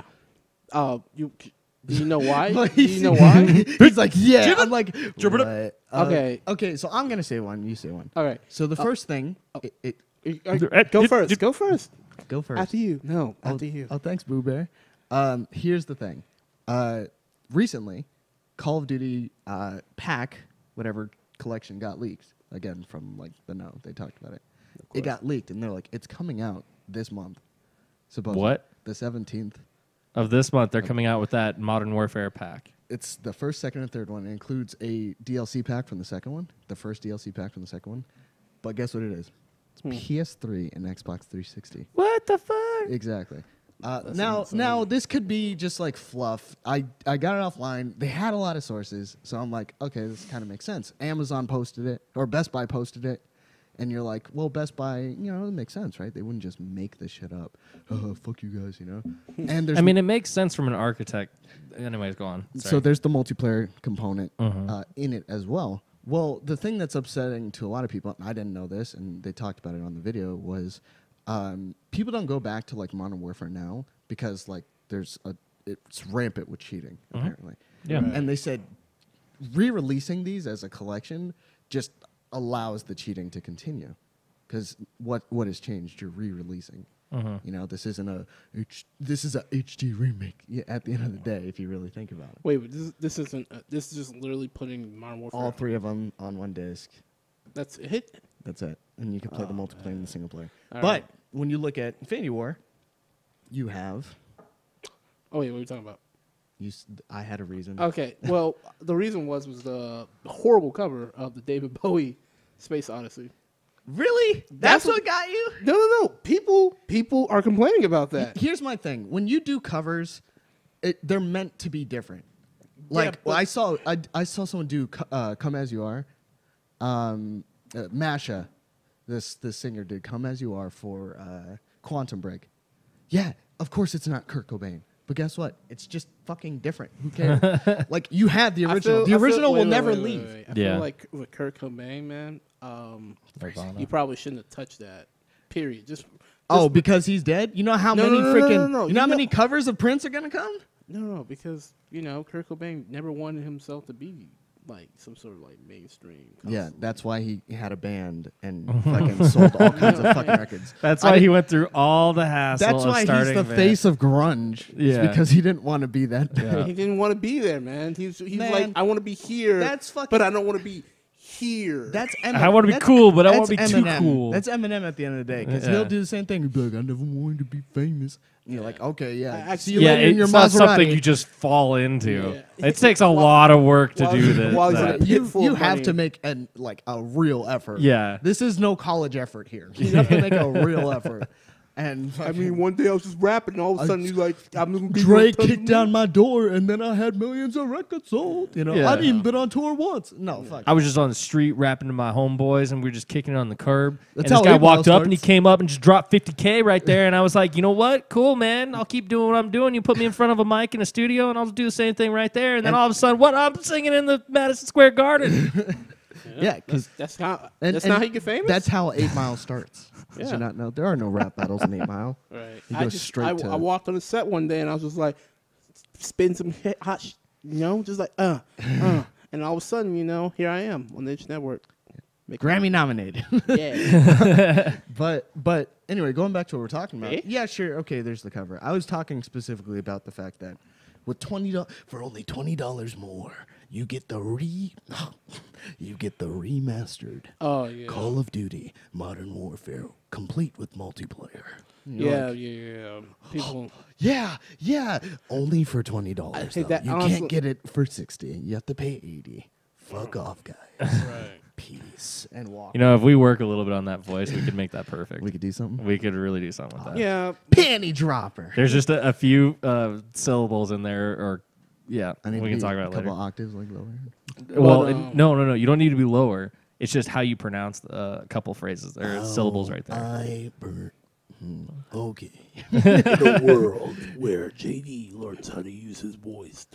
Do you know why? Like, Do you know why? He's like, yeah. I'm like, what? Okay. Okay, so I'm gonna say one. You say one. All right. So the first thing, Go first. Go first. go first. After you. No, Oh, after you. Oh, thanks, Boo Bear. Here's the thing. Recently, Call of Duty pack, whatever collection, got leaked again from like the No. They talked about it. It got leaked, and they're like, it's coming out this month. Supposedly. What? The 17th. Of this month, they're coming out with that Modern Warfare pack. It's the first, second, and third one. It includes a DLC pack from the second one, the first DLC pack from the second one. But guess what it is? It's PS3 and Xbox 360. What the fuck? Exactly. Now this could be just like fluff. I got it offline. They had a lot of sources, so I'm like, okay, this kind of makes sense. Amazon posted it, or Best Buy posted it, and you're like, well, Best Buy, it makes sense, right? They wouldn't just make this shit up. Fuck you guys, And there's I mean, it makes sense from an architect. Anyways, go on. so Sorry. there's the multiplayer component in it as well. Well, the thing that's upsetting to a lot of people, and I didn't know this, and they talked about it on the video, was people don't go back to like Modern Warfare now because like it's rampant with cheating apparently. Yeah. Right. And they said re-releasing these as a collection just allows the cheating to continue because what has changed? You're re-releasing. This isn't this is a HD remake. At the end of the day, if you really think about it. Wait, this isn't. This is just literally putting Modern Warfare. All three of them on one disc. That's a hit. That's it. And you can play the multiplayer and the single player. All But right. when you look at Infinity War, you have Oh wait, what are we talking about? I had a reason. Okay, well, the reason was the horrible cover of the David Bowie Space Odyssey. Really? That's That's what got you? No. People are complaining about that. Here's my thing. When you do covers, they're meant to be different. Like but- I saw someone do "Come as You Are." Masha, this singer did "Come as You Are" for Quantum Break. Yeah, of course it's not Kurt Cobain, but guess what? It's just fucking different. Who cares? Like you had the original. The original will never leave. I Yeah. feel like with Kurt Cobain, man, Nirvana. you probably shouldn't have touched that. Period. Just Oh, because he's dead? You know how No, many no, no, no, freaking no, no. You know how You many covers of Prince are gonna come? no, because Kurt Cobain never wanted himself to be like some sort of like mainstream. Yeah, that's why he had a band and fucking sold all kinds of fucking records. That's I why he didn't- went through all the hassle. That's of why he's starting the a band. face of grunge. Yeah. It's because he didn't want to be that bad. He didn't want to be there, man. He's Man, like, I want to be here. that's fucking- but I don't want to be here. That's Eminem. I wanna be That's- cool, but I that's won't be too Eminem. cool. That's Eminem at the end of the day because Yeah. he'll do the same thing. He'll be like, I never wanted to be famous. And you're like, okay, yeah. Actually- See you Yeah, later in your it's not something Maserati. you just fall into. Yeah. It takes a lot of work to while- do this. while he's in that. a pit You, full you of have money. to make a real effort. Yeah. This is no college effort here. You have to make a real effort. And I mean, one day I was just rapping, and all of a sudden you like, I'm gonna give you Drake a ton kicked of down my door, and then I had millions of records sold. You know, Yeah. I didn't even been on tour once. No, fuck. I was just on the street rapping to my homeboys, and we were just kicking it on the curb. That's and this how guy 8 Mile walked up, and he starts. came up and just dropped 50K right there. And I was like, you know what? Cool, man. I'll keep doing what I'm doing. You put me in front of a mic in a studio, and I'll do the same thing right there. And then all of a sudden, what? I'm singing in the Madison Square Garden. Yeah, because That's not how you get famous. That's how 8 Mile starts. Did Yeah. you not know? There are no rap battles in 8 Mile. right. You I go just straight to. I walked on the set one day, and I was just like, spin some hot, just like and all of a sudden, here I am on the Itch Network. Grammy nominated. Yeah. But anyway, going back to what we're talking about. Eh? Yeah, sure. Okay, there's the cover. I was talking specifically about the fact that with for only $20 more, you get the remastered Oh yeah. Call of Duty Modern Warfare, complete with multiplayer. Yeah, yeah. People. Yeah. Only for $20. Hey, though. that You honestly- can't get it for $60. You have to pay $80. Fuck off, guys. Right. Peace and walk. You know, if we work a little bit on that voice, we could make that perfect. We could do something. We could really do something with that. Yeah. Panty dropper. There's just a few syllables in there, or yeah, I need we to can be talk a about it couple later. octaves like lower. Well, But, no. You don't need to be lower. It's just how you pronounce a couple phrases or syllables right there. I burnt. Okay. In a world where JD learns how to use his voice.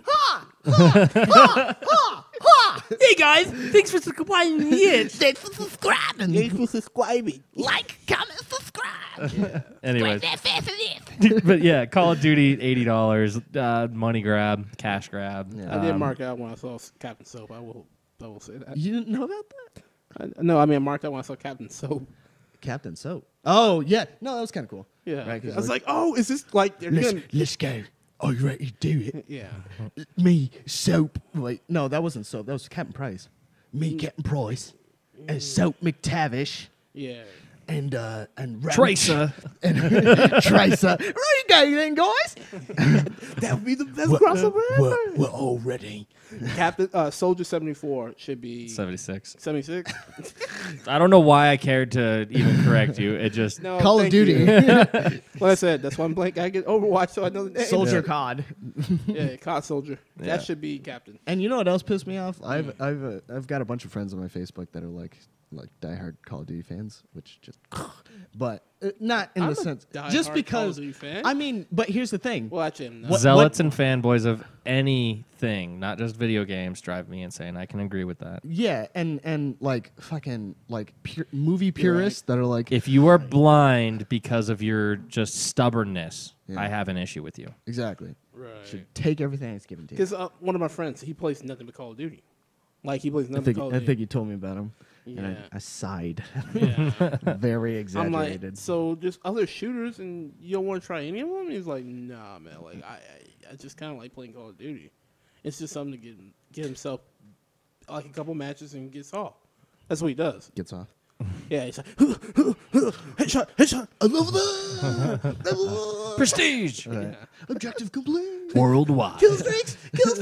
Hey guys, thanks for subscribing. Thanks for subscribing. Thanks for subscribing. Like, comment, subscribe. Anyways, but yeah, Call of Duty, $80, money grab, cash grab. Yeah. I did mark out when I saw Captain Soap. I will say that. You didn't know about that? No, I mean I marked out when I saw Captain Soap. Captain Soap. Oh, yeah. No, that was kind of cool. Yeah. Right, 'cause I was like, oh, is this like they're gonna? let's go. Are you ready to do it? Yeah. Me, Soap. Wait, no, that wasn't Soap. That was Captain Price. Me, Captain Price. And Soap McTavish. Yeah. And Tracer. and Tracer. There you go, then, guys. That would be the best crossover ever. We're all ready. Captain Soldier 74 should be 76. 76. I don't know why I cared to even correct you. It just No, Call of thank Duty. you. Like I said, that's why I'm blank. I get Overwatch, so I know the name. Soldier COD. Yeah, COD Soldier. Yeah. That should be Captain. And you know what else pissed me off? I've got a bunch of friends on my Facebook that are like diehard Call of Duty fans, which just, but not in I'm the a sense diehard just Call of because. Duty fan. I mean, but here's the thing. Well, actually, I'm not. What- zealots and fanboys of anything, not just video games, drive me insane. I can agree with that. Yeah, and like fucking like movie purists that are like If you are blind because of your just stubbornness, Yeah. I have an issue with you. exactly Right. should take everything that's given to you. Because one of my friends, he plays nothing but Call of Duty. Like he plays I nothing think but Call of I Duty. think you told me about him, and Yeah. I sighed. Yeah. Very I'm exaggerated. like, so just other shooters, and you don't want to try any of them? He's like, nah, man. Like I just kind of like playing Call of Duty. It's just something to get himself like a couple matches and gets off. That's what he does. Gets off. Yeah, he's like, headshot. I love that. Prestige! Right. Objective complete. Worldwide. Kill streaks.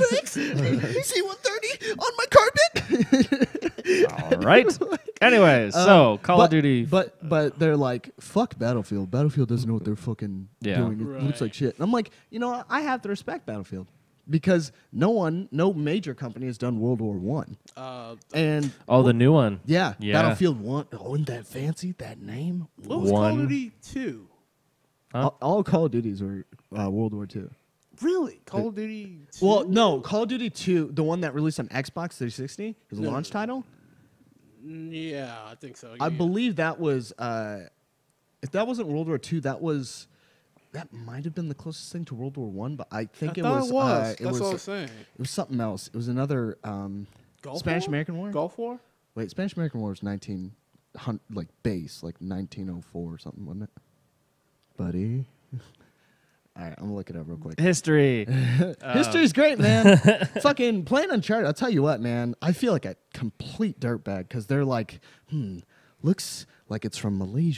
C-130 on my carpet. All right. Anyways, so Call of Duty. But they're like, fuck Battlefield. Battlefield doesn't know what they're fucking Yeah. doing. It looks like shit. And I'm like, I have to respect Battlefield because no major company has done World War One. And oh, the new one. yeah, Yeah. Battlefield 1. Oh, isn't that fancy? That name? What was Call One. of Duty 2? Huh? All Call of Duties were World War II. Really? Call of Duty 2? Well, no, Call of Duty 2, the one that released on Xbox 360, is a No. launch title. Yeah, I think so. I yeah. believe that was, if that wasn't World War II, that might have been the closest thing to World War One, but I think I thought it was. it That's was what I was saying. it was something else. It was another Gulf Spanish War? American War. Gulf War? Wait, Spanish American War was 1900, like base, like 1904 or something, wasn't it? Buddy. All right, I'm gonna look it up real quick. History. History's great, man. Fucking playing Uncharted. I'll tell you what, man. I feel like a complete dirtbag because they're like, looks like it's from Malaysia,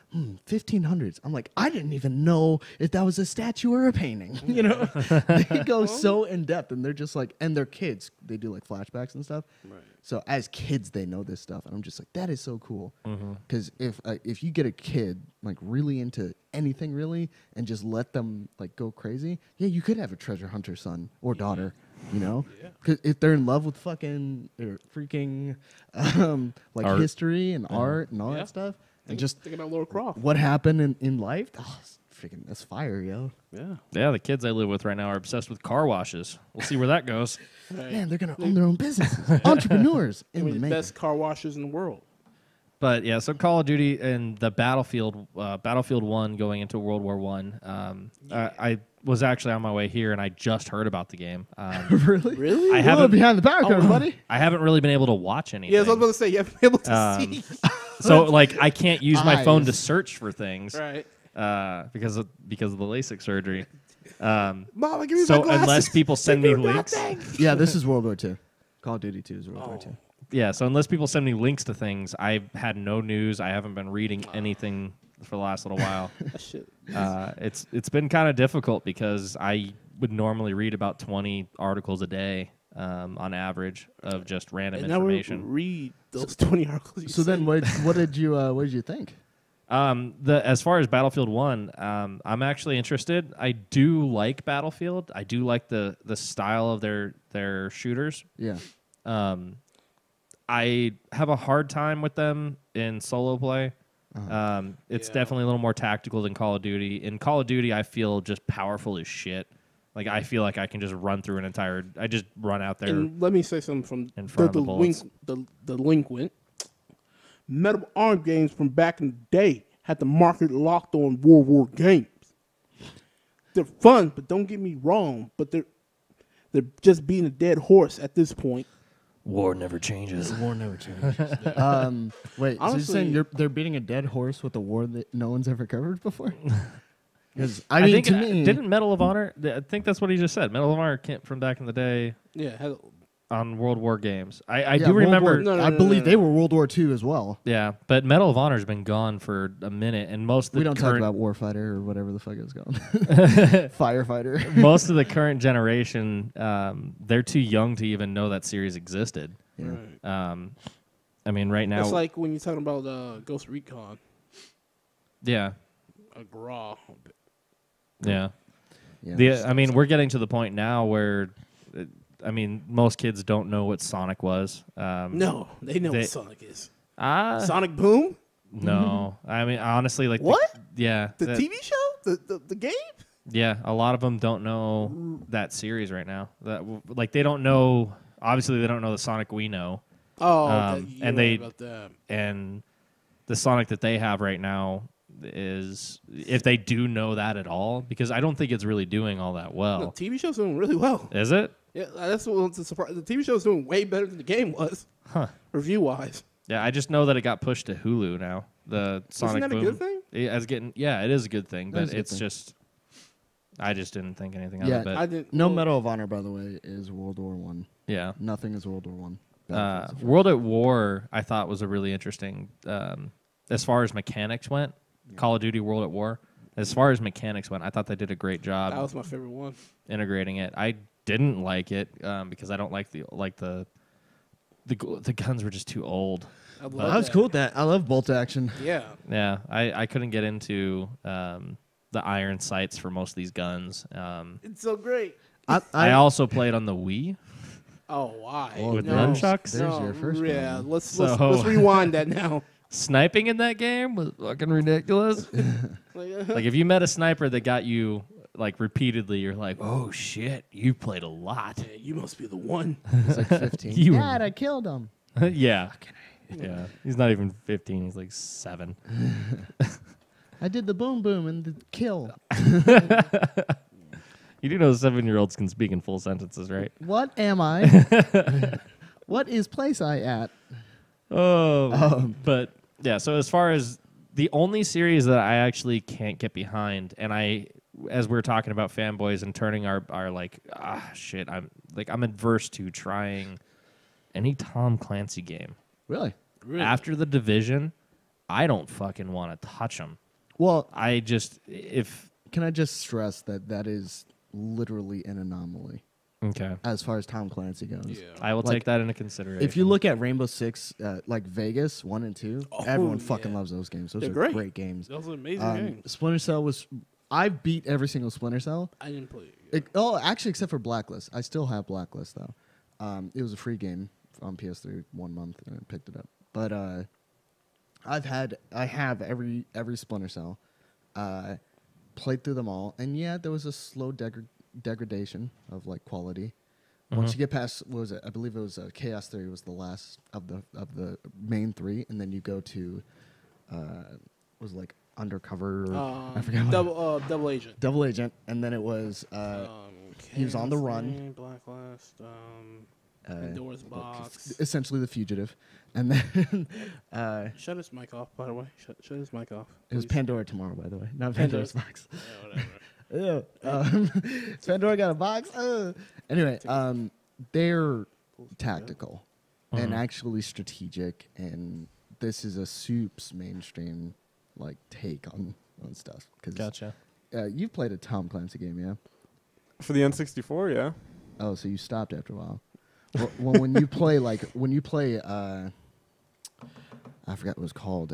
1500s. I'm like, I didn't even know if that was a statue or a painting. You know, they go so in depth, and they're just like, and they're kids. They do like flashbacks and stuff. Right. So as kids, they know this stuff, and I'm just like, that is so cool. Because if you get a kid like really into anything really, and just let them like go crazy, yeah, you could have a treasure hunter son or daughter. You know, because if they're in love with fucking or freaking like Art. history and art and all that stuff, and just Think about Laura Croft. what happened in life, freaking that's fire, yo. Yeah. Yeah, the kids I live with right now are obsessed with car washes. We'll see where that goes. Right. Man, they're gonna own their own businesses, entrepreneurs I in mean, the the making. best car washers in the world. But yeah, so Call of Duty and the Battlefield 1 going into World War One. I was actually on my way here and I just heard about the game. Really? Really? I You're haven't behind the power curve, buddy. I haven't really been able to watch anything. Yeah, I was about to say, you haven't been able to see. So like I can't use my phone to Eyes. search for things Right. because of the LASIK surgery. Mama, give me So my glasses. unless people send me Give me links, nothing. Yeah, this is World War II. Call of Duty 2 is World War II. yeah. So unless people send me links to things, I've had no news. I haven't been reading anything for the last little while. That shit. It's been kind of difficult because I would normally read about 20 articles a day on average of just random And now we information. read those 20 articles. You So then, sent. what did you think? As far as Battlefield 1, I'm actually interested. I do like Battlefield. I do like the style of their shooters. Yeah. I have a hard time with them in solo play. It's Yeah. definitely a little more tactical than Call of Duty. In Call of Duty, I feel just powerful as shit. Like I feel like I can just run through an entire. I just run out there. And let me say something from In front of the bullets. the delinquent. Metal arm games from back in the day had the market locked on World War games. They're fun, but don't get me wrong. But they're just being a dead horse at this point. War never changes. War never changes. Wait, so you're saying Honestly- they're beating a dead horse with a war that no one's ever covered before? Because I mean, think to me, didn't Medal of Honor. I think that's what he just said. Medal of Honor came from back in the day Yeah, on World War games. I yeah, do World remember. War- No, I no, believe no. they were World War II as well. Yeah, but Medal of Honor's been gone for a minute, and most of the We don't talk current about warfighter or whatever the fuck it's called. Firefighter. most of the current generation, they're too young to even know that series existed. Yeah. right. I mean, right now, It's like when you're talking about Ghost Recon, yeah, a Graw. yeah. Yeah. I mean, we're getting to the point now where, most kids don't know what Sonic was. No, they know They- what Sonic is. Ah, Sonic Boom, no. I mean, honestly, like What? yeah, the that- TV show, the game. Yeah, a lot of them don't know that series right now. Like they don't know. Obviously, they don't know the Sonic we know, Oh, and and they- about that. and the Sonic that they have right now is, if they do know that at all, because I don't think it's really doing all that The well. TV show's doing really well. Is it? Yeah, that's what's a surprise. The TV show's doing way better than the game was, Huh. review wise. Yeah, I just know that it got pushed to Hulu now. The Sonic Isn't that Boom. a good thing? It is a good thing, That is but a good it's thing. just, I just didn't think anything Yeah, of it. I didn't. No well, Medal of Honor, by the way, is World War One. Yeah. Nothing is World War One. World at War, I thought was a really interesting, as far as mechanics went. Call of Duty World at War. As far as mechanics went, I thought they did a great job That was my favorite one. integrating it. I didn't like it because I don't like the guns were just too old. I love I was that. cool with that. I love bolt action. Yeah, Yeah, I couldn't get into the iron sights for most of these guns. it's so great. I also played on the Wii. Oh, why? Oh, With no. nunchucks? There's your first Yeah, one. let's So- let's rewind that now. Sniping in that game was fucking ridiculous. Like if you met a sniper that got you like repeatedly, you're like, oh shit, you played a lot. Yeah, you must be the one. It's like 15. You- Dad, I killed him. Yeah. Yeah. He's not even 15. He's like 7. I did the boom boom and the kill. You do know 7-year-olds can speak in full sentences, right? What am I? What is place I at? Oh. But yeah, so as far as the only series that I actually can't get behind, and as we were talking about fanboys and turning our like, shit, I'm adverse to trying any Tom Clancy game. Really? Really? After The Division, I don't fucking want to touch them. Well, I just if can I just stress that is literally an anomaly okay, as far as Tom Clancy goes. Yeah. I will Like, take that into consideration. If you look at Rainbow Six, like Vegas 1 and 2, everyone fucking yeah. loves those games. Those They're are great. great games. Those are amazing games. Splinter Cell was. I beat every single Splinter Cell. I didn't play it. Actually, except for Blacklist. I still have Blacklist though. It was a free game on PS3 1 month, and I picked it up. But I have every Splinter Cell. Played through them all, and yeah, there was a slow degradation of like quality. Once you get past, what was it? I believe it was Chaos 3 was the last of the main 3, and then you go to was like Undercover. I forgot. Double Agent. Double Agent, and then it was he was on the run. Blacklist. Pandora's Box. Essentially the fugitive, and then Shut his mic off, by the way. Shut his mic off. it was please. Pandora Tomorrow, by the way, not Pandora's Box. Yeah, whatever. Ew. Pandora got a box. Anyway, they're tactical and actually strategic, and this is a soup's mainstream like take on stuff. Cause, gotcha. You've played a Tom Clancy game, yeah? For the N64, yeah. Oh, so you stopped after a while. Well, when you play I forgot what it was called.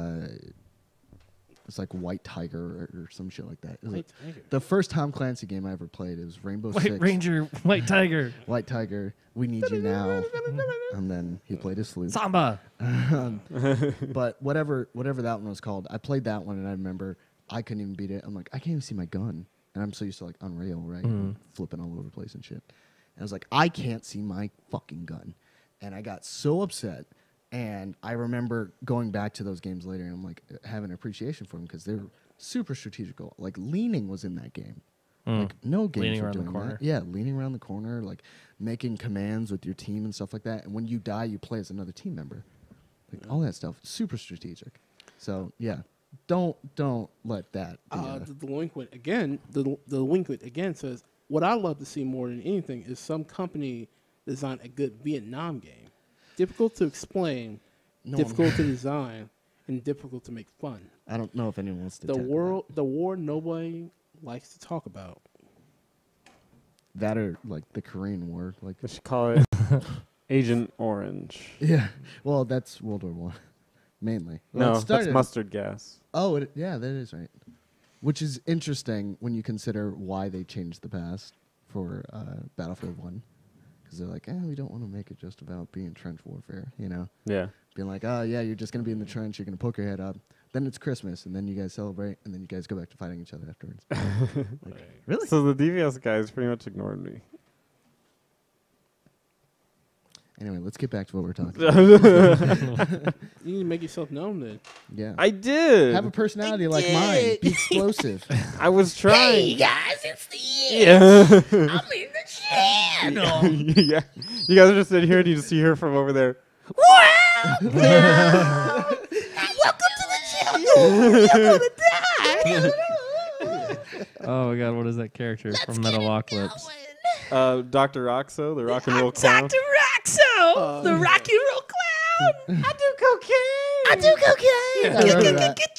It's like White Tiger or some shit like that. It was White like Tiger. the first Tom Clancy game I ever played. It was Rainbow White Six. Ranger, White Tiger, White Tiger, We Need You Now. And then he played his flute. Samba. But whatever that one was called, I played that one and I remember I couldn't even beat it. I'm like, I can't even see my gun. And I'm so used to like Unreal, right? Flipping all over the place and shit. And I was like, I can't see my fucking gun. And I got so upset. And I remember going back to those games later and I'm like having an appreciation for them because they're super strategical. Like leaning was in that game. Like no games Leaning were around the doing corner. that. Yeah, leaning around the corner, like making commands with your team and stuff like that. And when you die, you play as another team member. Like all that stuff, super strategic. So yeah, don't let that. Be The delinquent again. The delinquent again says, "What I love to see more than anything is some company design a good Vietnam game. Difficult to explain, difficult to design, and difficult to make fun. I don't know if anyone wants to. The tackle the war nobody likes to talk about. that or like the Korean War, like They should call it Agent Orange. yeah. Well, that's World War One, mainly. Well, No, it started- that's mustard gas. Oh, yeah, that is right. Which is interesting when you consider why they changed the past for Battlefield 1. Because they're like, we don't want to make it just about being trench warfare, you know? Yeah. Being like, oh, yeah, you're just going to be in the trench, you're going to poke your head up. Then it's Christmas, and then you guys celebrate, and then you guys go back to fighting each other afterwards. Like, really? So the DVS guys pretty much ignored me. Anyway, let's get back to what we're talking about. You need to make yourself known then. Yeah. I did. Have a personality like mine. Be explosive. I was trying. Hey guys, it's the Yeah. I'm in the channel. Yeah. You guys are just sitting here and you just see her from over there. Welcome to the channel. You're gonna die. Oh my god, what is that character from Metalocalypse? Dr. Roxo, the rock and roll clown. Dr. Roxo, the rock and roll clown. I do cocaine.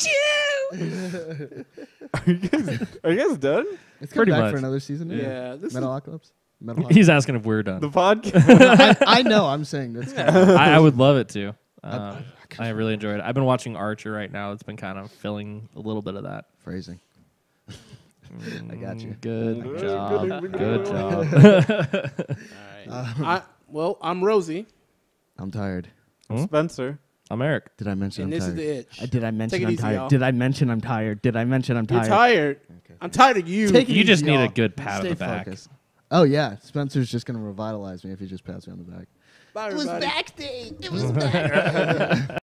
Are you guys done? It's Pretty coming back much. for another season. Yeah, this is- Metalocalypse. He's asking if we're done. The podcast? I know. I'm saying that's. Kind of, I would love it to. I really enjoyed it. I've been watching Archer right now. It's been kind of filling a little bit of that. phrasing. I got you. Good job. Good job. All right. I'm Rosie, I'm tired. Spencer. I'm Eric. Did I mention and I'm this is tired? the itch. Did I mention Take it I'm easy, tired? y'all. Did I mention I'm tired? Did I mention I'm You're tired? tired. Okay. I'm tired of you. Take it You just easy, need a y'all. good pat Stay on the back. focused. Oh yeah, Spencer's just gonna revitalize me if he just pats me on the back. Bye, It was everybody. backstage. It was backstage.